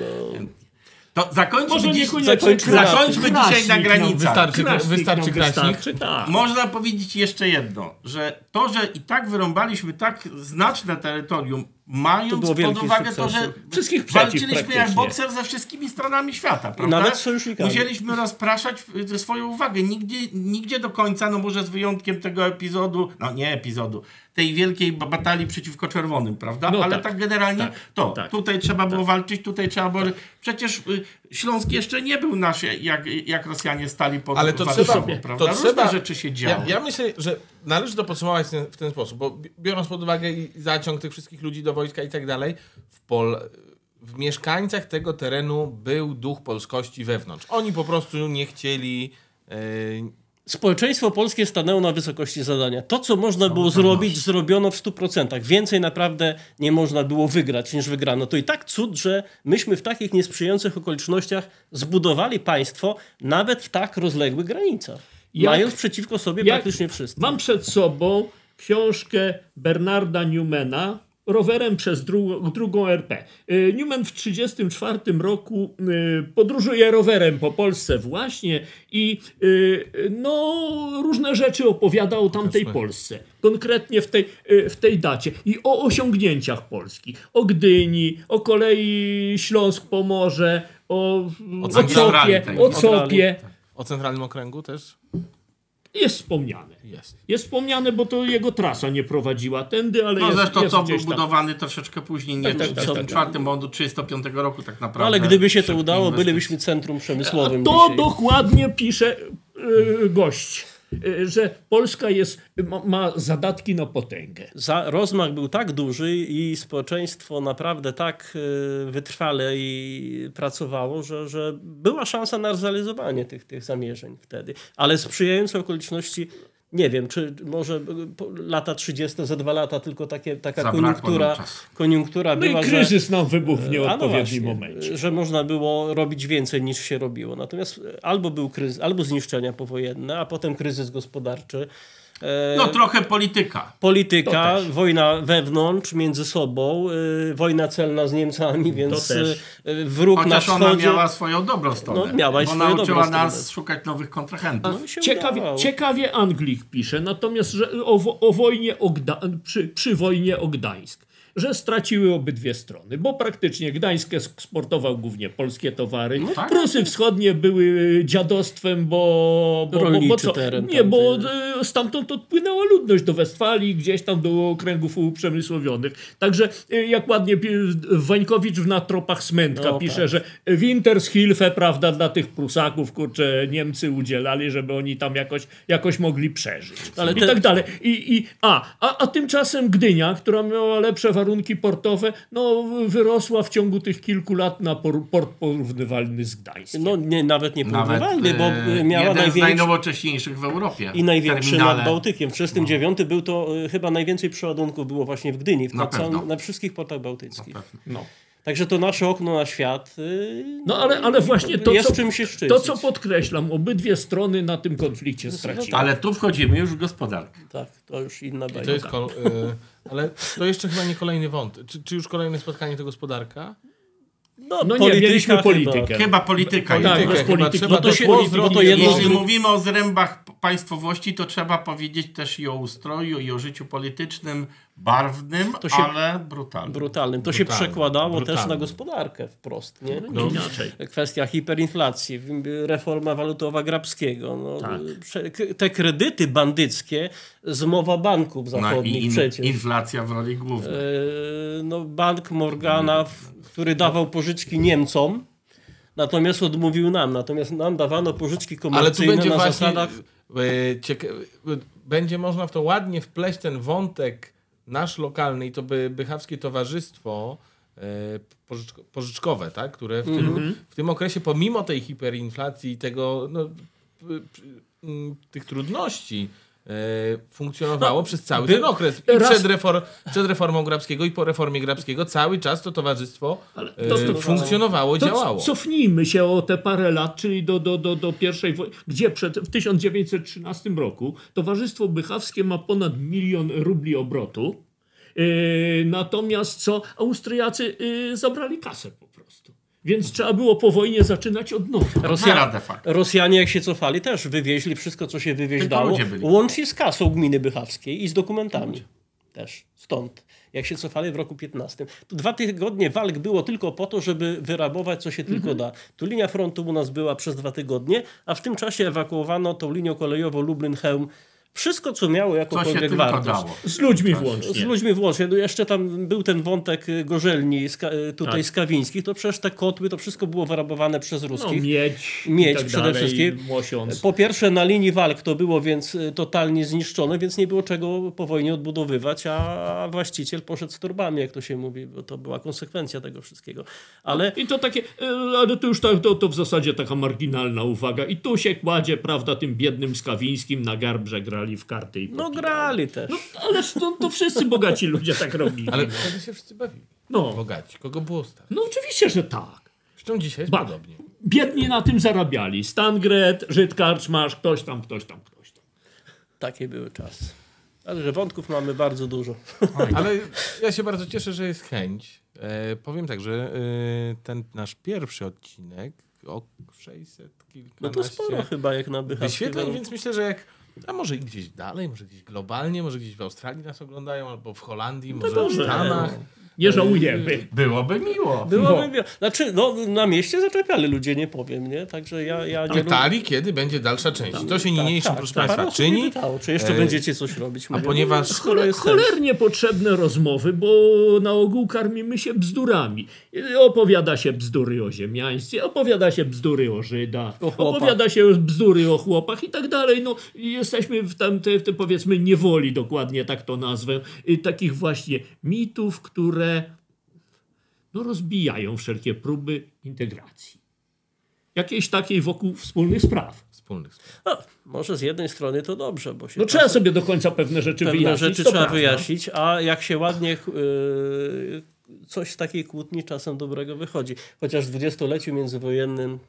To zakończmy, Może dziś, niekoniecznie zakończmy zakończmy Kraśnik dzisiaj na nam granicach. wystarczy. Kraśnik wystarczy nam Kraśnik? wystarczy, tak. Można powiedzieć jeszcze jedno, że to, że i tak wyrąbaliśmy tak znaczne terytorium, To mając było pod wielkim uwagę to, że sukcesem. Wszystkich przeciw walczyliśmy jak praktycznie. bokser ze wszystkimi stronami świata, prawda? Nawet z sojusznikami. Musieliśmy rozpraszać y, swoją uwagę. Nigdzie, nigdzie do końca, no może z wyjątkiem tego epizodu, no nie epizodu, tej wielkiej ba- batalii przeciwko czerwonym, prawda? No Ale tak, tak, generalnie tak, to. tak, tutaj trzeba było walczyć, tutaj trzeba było... Przecież y, Śląsk jeszcze nie był nasz, jak, jak Rosjanie stali pod Ale to Warszawą, trzeba, prawda? to Różne trzeba, rzeczy się ja, działy. ja myślę, że należy to podsumować w ten, w ten sposób, bo bi- biorąc pod uwagę i zaciąg tych wszystkich ludzi do wojska i tak dalej, w, pol, w mieszkańcach tego terenu był duch polskości wewnątrz. Oni po prostu nie chcieli... Yy, Społeczeństwo polskie stanęło na wysokości zadania. To, co można było pewności. zrobić, zrobiono w stu procentach. Więcej naprawdę nie można było wygrać niż wygrano. To i tak cud, że myśmy w takich niesprzyjających okolicznościach zbudowali państwo nawet w tak rozległych granicach. Jak- mając przeciwko sobie jak- praktycznie wszystko. Mam przed sobą książkę Bernarda Newmana Rowerem przez dru- drugą R P. Y, Newman w trzydziestym czwartym roku y, podróżuje rowerem po Polsce właśnie i y, no, różne rzeczy opowiada o tamtej Jasne. Polsce. Konkretnie w tej, y, w tej dacie. I o osiągnięciach Polski. O Gdyni, o kolei Śląsk-Pomorze, o, o Centrali Copie, tej. o Copie. o Centralnym Okręgu też Jest wspomniane. jest. Jest wspomniane, bo to jego trasa nie prowadziła tędy, ale No jest, zresztą jest co był gdzieś tam. budowany troszeczkę później, nie Tak, tak, w tak, trzydziestym tak. czwartym, bo on do trzydziestego piątego roku tak naprawdę. No, ale gdyby się to szybkie udało, inwestycje. bylibyśmy centrum przemysłowym To dzisiaj. dokładnie pisze y, gość, y, że Polska jest, ma, ma zadatki na potęgę. Za, rozmach był tak duży i społeczeństwo naprawdę tak y, wytrwale i pracowało, że, że była szansa na zrealizowanie tych, tych zamierzeń wtedy. Ale sprzyjające okoliczności, nie wiem, czy może y, po- lata trzydzieste, za dwa lata tylko takie, taka Zabrakło koniunktura, nam czasu. koniunktura No i była, że... kryzys nam wybuchł w A no nieodpowiednim właśnie, momencie. że można było robić więcej niż się robiło. Natomiast albo był kryzys, albo zniszczenia powojenne, a potem kryzys gospodarczy. E, No trochę polityka. Polityka, To też. wojna wewnątrz, między sobą, y, wojna celna z Niemcami, więc To też. y, wróg na Chociaż ona wschodzie. miała swoją dobrą stronę. No, miała i bo swoją nauczyła dobrą stronę. nas szukać nowych kontrahentów. No, się Ciekawie, udawało. ciekawie Anglik pisze, natomiast że o, wo- o wojnie o Gda, przy, przy wojnie o Gdańsk, że straciły obydwie strony, bo praktycznie Gdańsk eksportował głównie polskie towary. No tak. Prusy wschodnie były dziadostwem, bo, bo, bo, bo Rolniczy co? teren Nie, tam, bo gdzie- e, stamtąd odpłynęła ludność do Westfalii, gdzieś tam do okręgów uprzemysłowionych. Także e, jak ładnie pi- Wańkowicz w Na tropach Smętka No, pisze, tak. że Wintershilfe, prawda, dla tych Prusaków, kurczę, Niemcy udzielali, żeby oni tam jakoś, jakoś mogli przeżyć. Ale I te- tak dalej. I, i, a, a, a tymczasem Gdynia, która miała lepsze warunki portowe, no wyrosła w ciągu tych kilku lat na por, port porównywalny z Gdańskiem. No nie, nawet nie Nawet porównywalny, bo e, y, miała jeden z największy najnowocześniejszych w Europie. i największy terminale. nad Bałtykiem. W trzydziestym dziewiątym był to y, chyba najwięcej przeładunków było właśnie w Gdyni, w Na na, całym, pewno. na wszystkich portach bałtyckich. No. Także to nasze okno na świat y, No ale, ale właśnie to jest co, czym się szczycić. to, co podkreślam, obydwie strony na tym konflikcie straciły. Ale tu wchodzimy już w gospodarkę. Tak, to już inna To bajka. jest kol- y, ale to jeszcze chyba nie kolejny wątek. Czy, czy już kolejne spotkanie to gospodarka? No, No nie, polityka mieliśmy chyba. politykę. Chyba polityka. Tak, jest. bez chyba polityki. trzeba Bo to też się- pozdrowić. bo to jedno z Jeśli dru- mówimy o zrębach państwowości to trzeba powiedzieć też i o ustroju, i o życiu politycznym, barwnym, To się- ale brutalnym. Brutalnym. To się Brutalnym, przekładało też brutalnym. na gospodarkę wprost. Nie? No, inaczej. Kwestia hiperinflacji, reforma walutowa Grabskiego. No, Tak. prze- k- te kredyty bandyckie, zmowa banków No zachodnich i in, przecież. inflacja w roli głównej. E, no, bank Morgana, w, który dawał pożyczki Niemcom, natomiast odmówił nam. Natomiast nam dawano pożyczki Ale tu komercyjne będzie na właśnie, zasadach... e, cieka- e, będzie można w to ładnie wpleść ten wątek nasz lokalny i to by Bychawskie Towarzystwo e, pożyczko, pożyczkowe, tak? które w tym, w tym okresie pomimo tej hiperinflacji i tego, no, p- p- m, tych trudności e, funkcjonowało No, przez cały by- ten okres. I raz- przed, reform, przed reformą Grabskiego i po reformie Grabskiego cały czas to towarzystwo Ale e, to- to- funkcjonowało, To działało. c- cofnijmy się o te parę lat, czyli do, do, do, do pierwszej wojny, gdzie przed, w tysiąc dziewięćset trzynastym roku Towarzystwo Bychawskie ma ponad milion rubli obrotu, yy, natomiast co Austriacy yy, zabrali kasę po prostu. Więc trzeba było po wojnie zaczynać od nowa. Rosja de facto. Rosjanie, jak się cofali, też wywieźli wszystko, co się wywieźć Tylko dało, ludzie byli. łącznie z kasą gminy bychawskiej i z dokumentami. Też stąd. Jak się cofali w roku piętnastym. Tu dwa tygodnie walk było tylko po to, żeby wyrabować, co się tylko da. Tu linia frontu u nas była przez dwa tygodnie, a w tym czasie ewakuowano tą linią kolejową Lublin-Chełm wszystko, co miało Co się jakąkolwiek tylko wartość. dało. Z ludźmi Z włącznie. ludźmi włącznie. No jeszcze tam był ten wątek y, gorzelni ska, y, tutaj Tak. skawińskich, to przecież te kotły, to wszystko było wyrabowane przez No, ruskich. miedź, Miedź i tak przede dalej, wszystkim. Mosiąc. Po pierwsze na linii walk to było więc y, totalnie zniszczone, więc nie było czego po wojnie odbudowywać, a właściciel poszedł z torbami, jak to się mówi, bo to była konsekwencja tego wszystkiego. Ale I to takie, e, ale to już tak, to, to w zasadzie taka marginalna uwaga. I tu się kładzie, prawda, tym biednym Skawińskim na garb, że grali w karty i no popijali. grali też. No, ależ to, to wszyscy bogaci ludzie tak robili. Ale no. wtedy się wszyscy bawili. No. Bogaci. Kogo było stać? No oczywiście, że tak. Zresztą dzisiaj jest Ba- podobnie. Biedni na tym zarabiali. Stangret, Żyd Karczmarz, ktoś tam, ktoś tam, ktoś tam. Takie były czasy. Ale że wątków mamy bardzo dużo. Ale ja się bardzo cieszę, że jest chęć. E, powiem tak, że e, ten nasz pierwszy odcinek o sześćset kilkanaście No to sporo chyba jak na bychawskie wyświetleń, warunki. więc myślę, że jak a może i gdzieś dalej, może gdzieś globalnie, może gdzieś w Australii nas oglądają, albo w Holandii, może w dobrze. Stanach. Nie żałujemy. Byłoby miło. Byłoby No. miło. Znaczy, no, na mieście zaczepiali ludzie, nie powiem, nie? Także ja, ja nie Pytali, kiedy będzie dalsza część. I to się niniejszym, proszę tak, Państwa, parę osób mi czyni. pytało, czy jeszcze E, będziecie coś robić? Mówię, ponieważ- no, skoro jest chęć. Cholernie potrzebne rozmowy, bo na ogół karmimy się bzdurami. Opowiada się bzdury o ziemiaństwie, opowiada się bzdury o Żydach, O chłopach. opowiada się bzdury o chłopach i tak dalej. No, jesteśmy w tamtej, w tej, powiedzmy, niewoli, dokładnie tak to nazwę, y, takich właśnie mitów, które no, rozbijają wszelkie próby integracji. Jakiejś takiej wokół wspólnych spraw. Wspólnych spraw. No, może z jednej strony to dobrze, bo się No trzeba czasem sobie do końca pewne rzeczy pewne wyjaśnić. rzeczy to trzeba prawda. wyjaśnić, a jak się ładnie yy, coś z takiej kłótni czasem dobrego wychodzi. Chociaż w dwudziestoleciu międzywojennym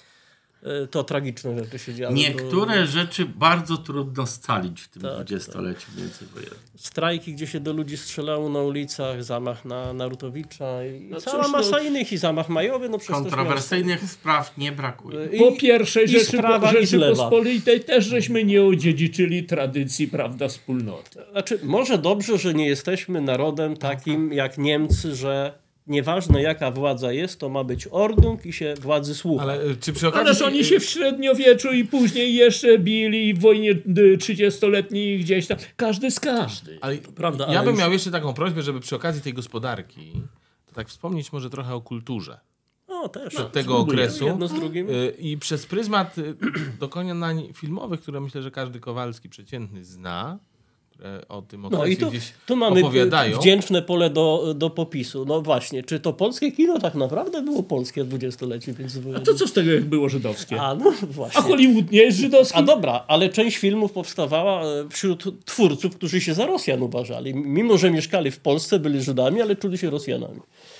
yy, to tragiczne rzeczy się działy. Niektóre bo rzeczy bardzo trudno scalić w tym Tak, dwudziestoleciu międzywojennym. strajki, gdzie się do ludzi strzelało na ulicach, zamach na Narutowicza i No cała cóż, masa no- innych i zamach majowy. No, przez Kontrowersyjnych spraw nie brakuje. I- Po pierwszej i rzeczy, z prawa, i z lewa. Rzeczypospolitej też żeśmy nie odziedziczyli tradycji, prawda, wspólnoty. Znaczy, może dobrze, że nie jesteśmy narodem takim jak Niemcy, że nieważne jaka władza jest, to ma być ordnung i się władzy słucha. Ale y, czy przy okazji... Ależ oni się w średniowieczu i później jeszcze bili w wojnie y, trzydziestoletniej gdzieś tam. Każdy z każdy. Ale Prawda, ja ale bym już- miał jeszcze taką prośbę, żeby przy okazji tej gospodarki to tak wspomnieć może trochę o kulturze No też. tego spróbuję. okresu. Jedno z drugim. Y, I przez pryzmat y, dokonań filmowych, które myślę, że każdy Kowalski przeciętny zna, które o tym okresie No i tu, gdzieś tu mamy opowiadają. wdzięczne pole do, do popisu. No właśnie, czy to polskie kino tak naprawdę było polskie w dwudziestoleciu A międzywojennym? to co z tego, jak było żydowskie? A no A właśnie. Hollywood nie jest żydowski? A dobra, ale część filmów powstawała e, wśród twórców, którzy się za Rosjan uważali. Mimo, że mieszkali w Polsce, byli Żydami, ale czuli się Rosjanami.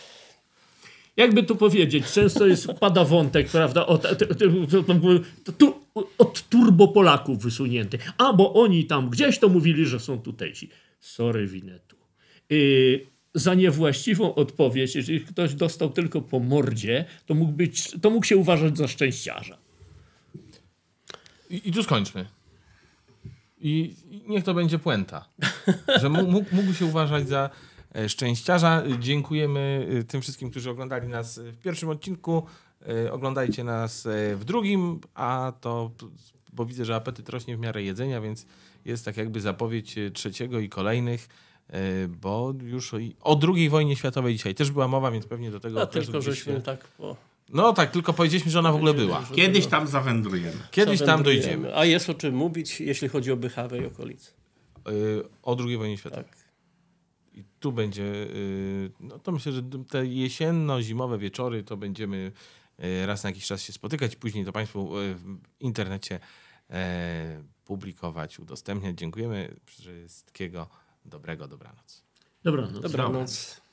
Jakby tu powiedzieć, często jest, pada wątek, prawda, od, od, od, od, od turbopolaków wysunięty. A, bo oni tam gdzieś to mówili, że są tutejsi. Sorry, Winetu. Yy, za niewłaściwą odpowiedź, jeżeli ktoś dostał tylko po mordzie, to mógł, być, to mógł się uważać za szczęściarza. I, I tu skończmy. I i niech to będzie puenta, że mógł, mógł się uważać za e, szczęściarza. Dziękujemy e, tym wszystkim, którzy oglądali nas w pierwszym odcinku. E, Oglądajcie nas e, w drugim, a to, bo widzę, że apetyt rośnie w miarę jedzenia, więc jest tak jakby zapowiedź e, trzeciego i kolejnych, e, bo już o, o drugiej wojnie światowej dzisiaj też była mowa, więc pewnie do tego A okresu tylko gdzieś żeśmy się... tak po... No tak, tylko powiedzieliśmy, że ona w ogóle była. Kiedyś tam zawędrujemy. Kiedyś tam zawędrujemy. dojdziemy. A jest o czym mówić, jeśli chodzi o Bychawę i okolice. E, O drugiej wojnie światowej. Tak. I tu będzie, y, no to myślę, że te jesienno-zimowe wieczory to będziemy y, raz na jakiś czas się spotykać, później to Państwu y, w internecie e, publikować, udostępniać. Dziękujemy. Wszystkiego dobrego, dobranoc. Dobranoc. Dobranoc.